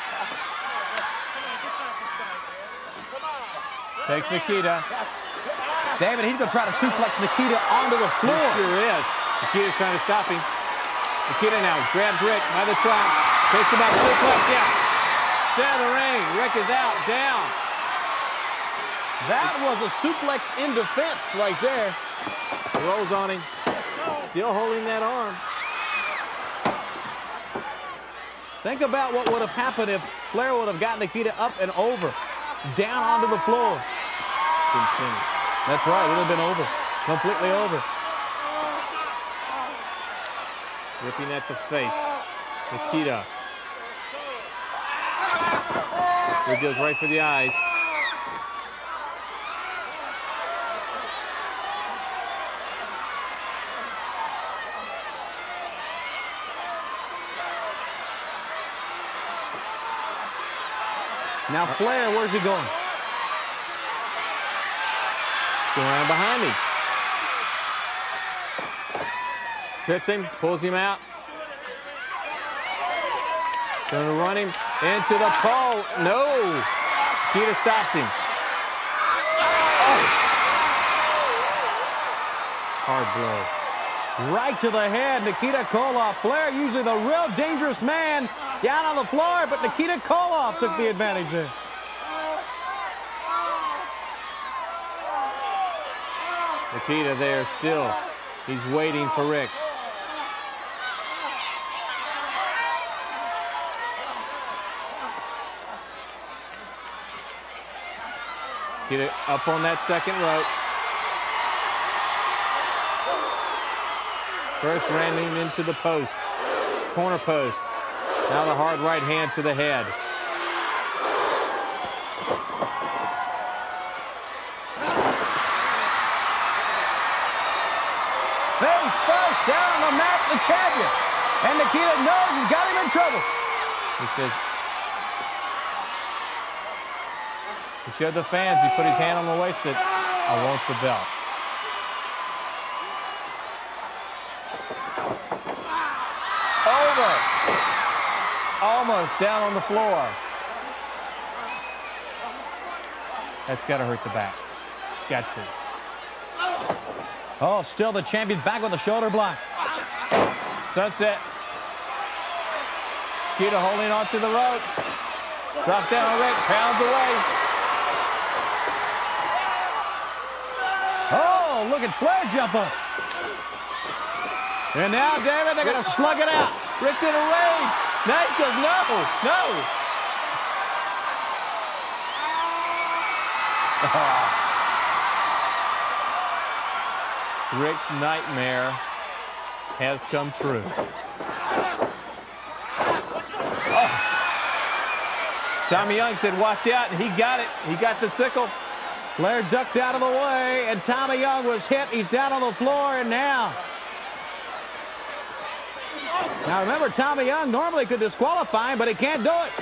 Takes Nikita. David, he's going to try to suplex Nikita onto the floor. He sure is. Nikita's trying to stop him. Nikita now grabs Rick by the trunk. Takes him out. Suplex, yeah. Center of the ring. Rick is out. Down. That was a suplex in defense right there. Rolls on him. Still holding that arm. Think about what would have happened if Flair would have gotten Nikita up and over, down onto the floor. That's right, it would have been over, completely over. Ripping at the face. Nikita. It goes right for the eyes. Now Flair, where's he going? Going around behind me. Trips him, pulls him out. Going to run him into the pole. No. Nikita stops him. Oh. Hard blow. Right to the head, Nikita Koloff. Flair, usually the real dangerous man, down on the floor, but Nikita Koloff took the advantage there. Nikita there still. He's waiting for Rick. Get it up on that second rope. First ran him into the post, corner post. Now the hard right hand to the head. Face first, down on the mat, the champion. And Nikita knows he's got him in trouble. He says, he showed the fans, he put his hand on the waist, said, I want the belt. Over. Almost down on the floor. That's got to hurt the back. Got to. Oh, still the champion back with a shoulder block. Sunset. Nikita holding on to the ropes. Drop down on Rick, pounds away. Oh, look at Flair jump up. And now, David, they're going to slug it out. Rick's in a rage. Now he goes, no, no. Rick's nightmare has come true. Oh. Tommy Young said, watch out, and he got it. He got the sickle. Flair ducked out of the way, and Tommy Young was hit. He's down on the floor, and now... Now, remember, Tommy Young normally could disqualify him, but he can't do it.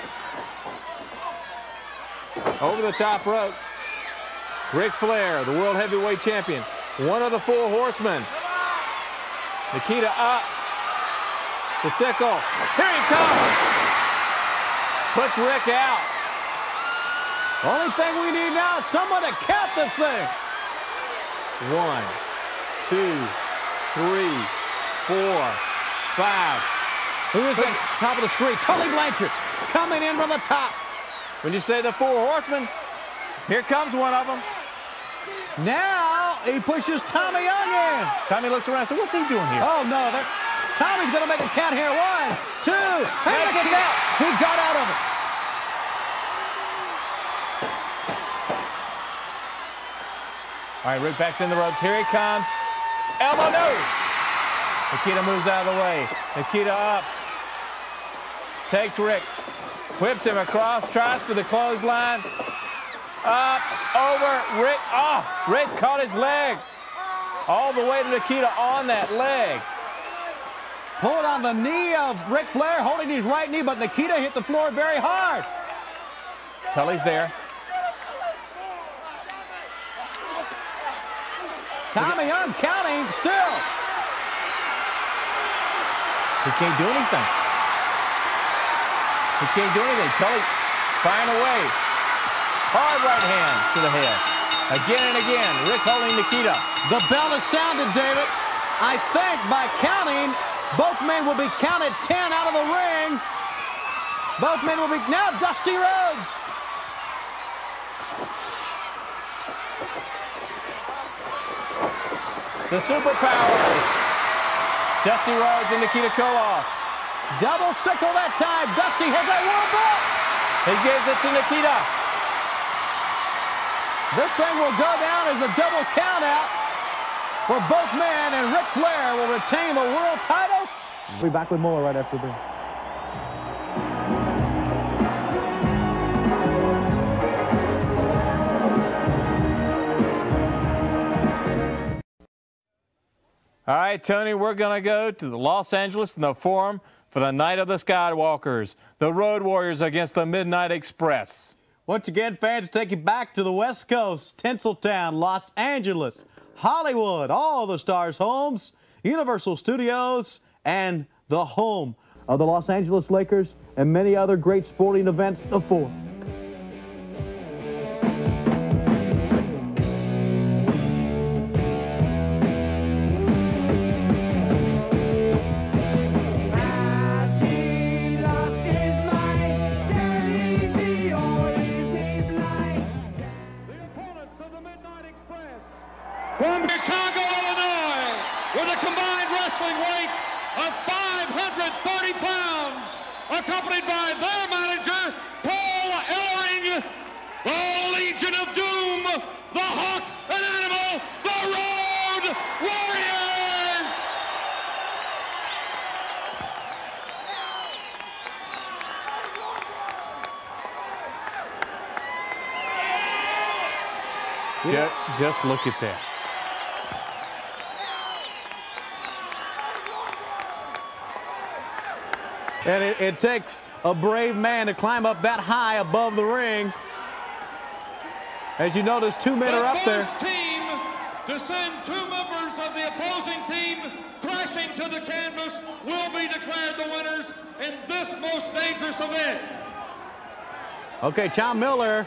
Over the top rope. Ric Flair, the World Heavyweight Champion. One of the four horsemen. Nikita up. The sickle. Here he comes. Puts Rick out. Only thing we need now is someone to count this thing. One, two, three, four, five. Who is at top of the screen? Tully Blanchard coming in from the top. When you say the four horsemen, here comes one of them. Now, he pushes Tommy Young in. Tommy looks around and says, what's he doing here? Oh, no. Tommy's going to make a count here. One, two, and He gets out. He got out of it. All right, Rick backs in the ropes. Here he comes. Elbow, no. Nikita moves out of the way. Nikita up. Takes Rick. Whips him across. Tries for the clothesline. Up, over, Rick. Oh, Rick caught his leg. All the way to Nikita on that leg. Pulled on the knee of Ric Flair, holding his right knee, but Nikita hit the floor very hard. Tully's there. Tommy Young counting still. He can't do anything. He can't do anything. Tully firing away. Hard right hand to the head. Again and again, Rick holding Nikita. The bell is sounded, David. I think by counting, both men will be counted ten out of the ring. Both men will be, now Dusty Rhodes. The Superpowers. Dusty Rhodes and Nikita Koloff. Double sickle that time. Dusty has that world belt. He gives it to Nikita. This thing will go down as a double count out for both men, and Ric Flair will retain the world title. We'll be back with more right after this. All right, Tony, we're going to go to the Los Angeles in the Forum for the Night of the Skywalkers, the Road Warriors against the Midnight Express. Once again, fans, take you back to the West Coast, Tinseltown, Los Angeles, Hollywood, all the stars' homes, Universal Studios, and the home of the Los Angeles Lakers and many other great sporting events, the Forum. From Chicago, Illinois, with a combined wrestling weight of five hundred thirty pounds, accompanied by their manager, Paul Ellering, the Legion of Doom, the Hawk and Animal, the Road Warriors! Just, just look at that. And it, it takes a brave man to climb up that high above the ring. As you notice, two men are up there. The first team to send two members of the opposing team crashing to the canvas will be declared the winners in this most dangerous event. Okay, John Miller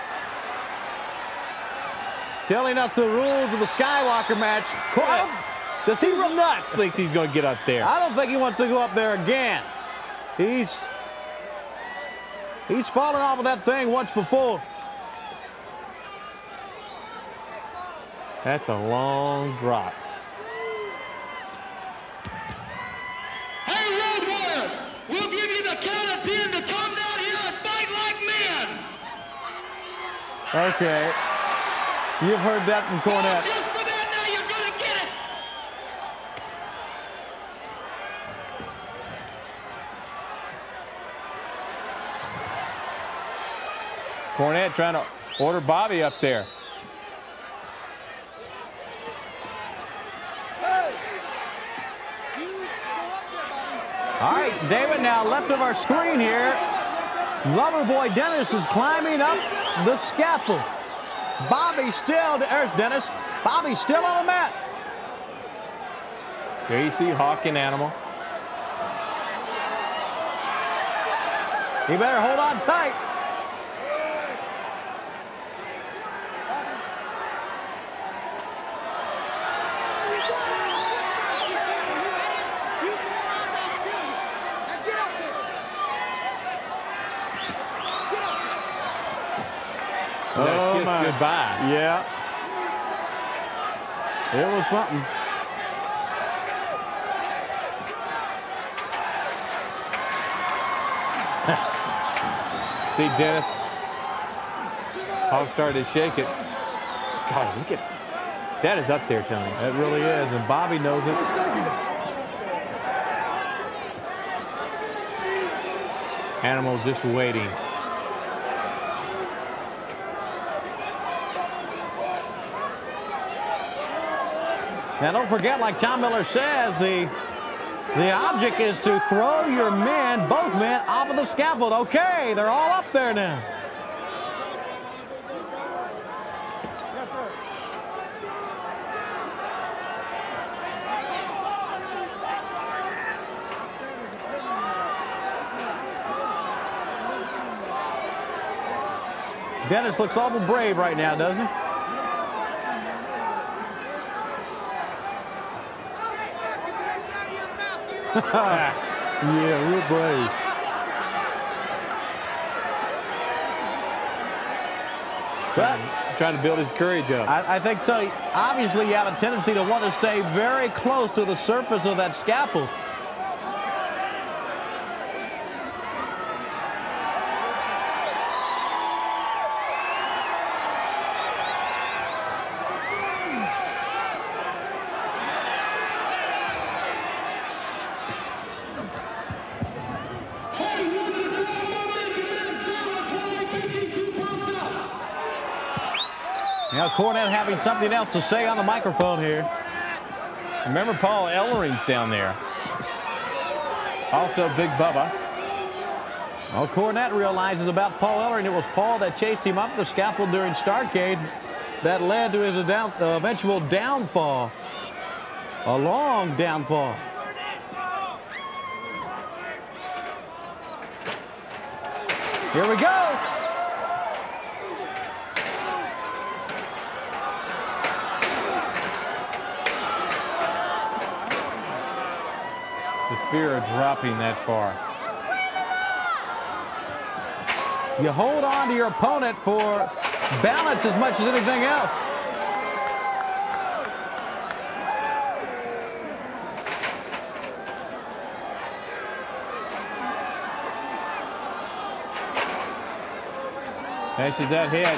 telling us the rules of the Skywalker match. Does he nuts thinks he's going to get up there? I don't think he wants to go up there again. He's he's fallen off of that thing once before. That's a long drop. Hey, Road Warriors, we'll give you the count of ten to come down here and fight like men. Okay. You've heard that from Cornette. Just for that, now you're going to get it. Cornette trying to order Bobby up there. All right, David, now left of our screen here, Loverboy Dennis is climbing up the scaffold. Bobby still, there's Dennis. Bobby still on the mat. There you see Hawk and Animal. He better hold on tight. Oh, kiss goodbye. Yeah. It was something. See Dennis. Hawk started to shake it. God, look at that is up there, Tony. That really is, and Bobby knows it. Animal just waiting. Now, don't forget, like Tom Miller says, the, the object is to throw your men, both men, off of the scaffold. Okay, they're all up there now. Dennis looks awful brave right now, doesn't he? Yeah, real brave. But trying to build his courage up. I, I think so. Obviously, you have a tendency to want to stay very close to the surface of that scaffold. Now Cornette having something else to say on the microphone here. Remember Paul Ellering's down there. Also Big Bubba. Well, Cornette realizes about Paul Ellering. It was Paul that chased him up the scaffold during Starrcade that led to his down, uh, eventual downfall. A long downfall. Here we go. The fear of dropping that far. You hold on to your opponent for balance as much as anything else. Passes that head.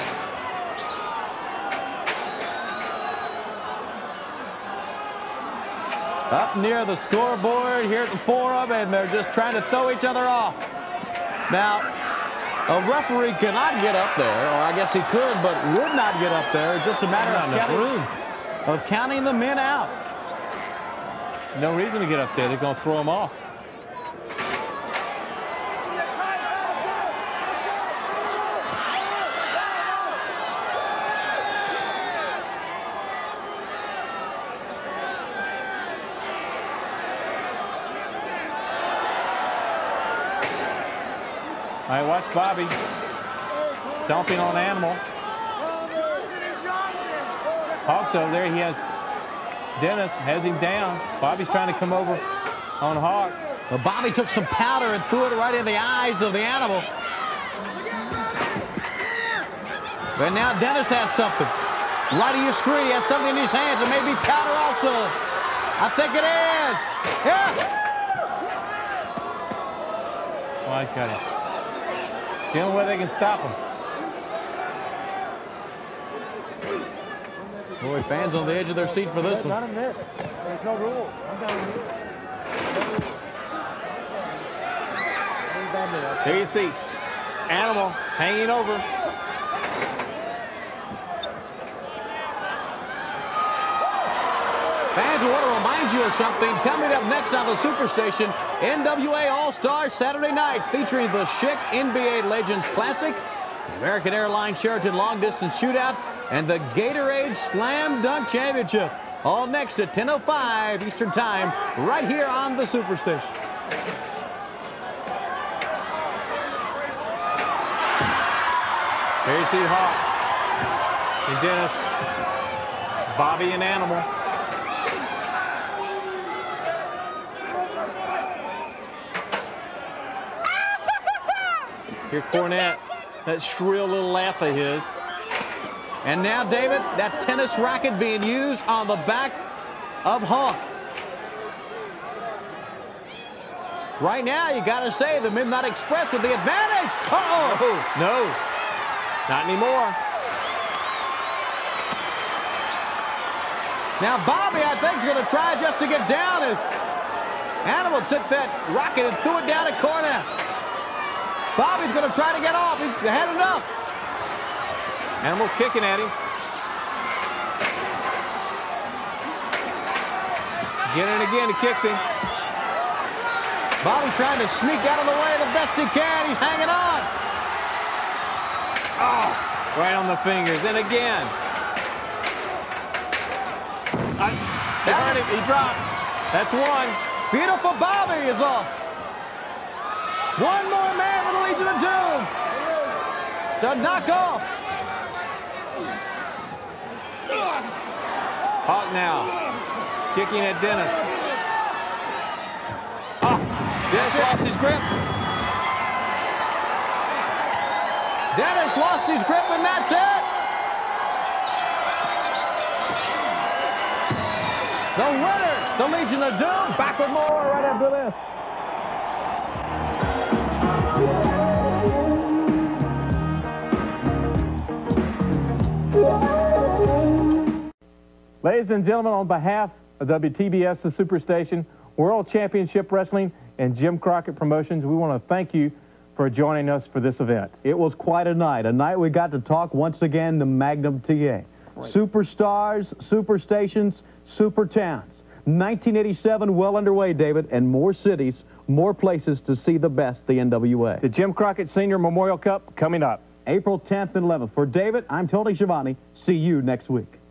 Up near the scoreboard here at the Forum, and they're just trying to throw each other off. Now, a referee cannot get up there, or I guess he could, but would not get up there. It's just a matter of counting, of counting the men out. No reason to get up there. They're going to throw them off. All right, watch Bobby stomping on Animal. Hawk's over there. He has Dennis, has him down. Bobby's trying to come over on Hawk. Well, Bobby took some powder and threw it right in the eyes of the Animal. But now Dennis has something. Right of your screen, he has something in his hands. It may be powder also. I think it is. Yes! Oh, I got it. The only way they can stop him. Boy, fans on the edge of their seat for this one. Not in this. There's no rules. I'm down here. There you see Animal hanging over. Fans, I want to remind you of something. Coming up next on the Superstation, N W A All-Star Saturday night, featuring the Schick N B A Legends Classic, the American Airlines Sheraton Long Distance Shootout, and the Gatorade Slam Dunk Championship. All next at ten oh five Eastern Time, right here on the Superstation. There you see Hawk and Dennis, Bobby and Animal. Here Cornette, that shrill little laugh of his. And now, David, that tennis racket being used on the back of Hawk. Right now, you got to say the Midnight Express with the advantage. Uh-oh. No, not anymore. Now, Bobby, I think, is going to try just to get down as Animal took that racket and threw it down at Cornette. Bobby's going to try to get off. He's had enough. Animal's kicking at him. Again and again, he kicks him. Bobby trying to sneak out of the way the best he can. He's hanging on. Oh, right on the fingers. And again. I, they hurt him. He dropped. That's one. Beautiful Bobby is off. One more man for the Legion of Doom to knock off. Hawk now kicking at Dennis. Oh, Dennis lost his grip. Dennis lost his grip, and that's it. The winners, the Legion of Doom. Back with more right after this. Ladies and gentlemen, on behalf of W T B S, the Superstation, World Championship Wrestling, and Jim Crockett Promotions, we want to thank you for joining us for this event. It was quite a night, a night we got to talk once again to Magnum T A. Right. Superstars, Superstations, Super Towns. nineteen eighty-seven well underway, David, and more cities, more places to see the best the N W A. The Jim Crockett Senior Memorial Cup coming up April tenth and eleventh. For David, I'm Tony Schiavone. See you next week.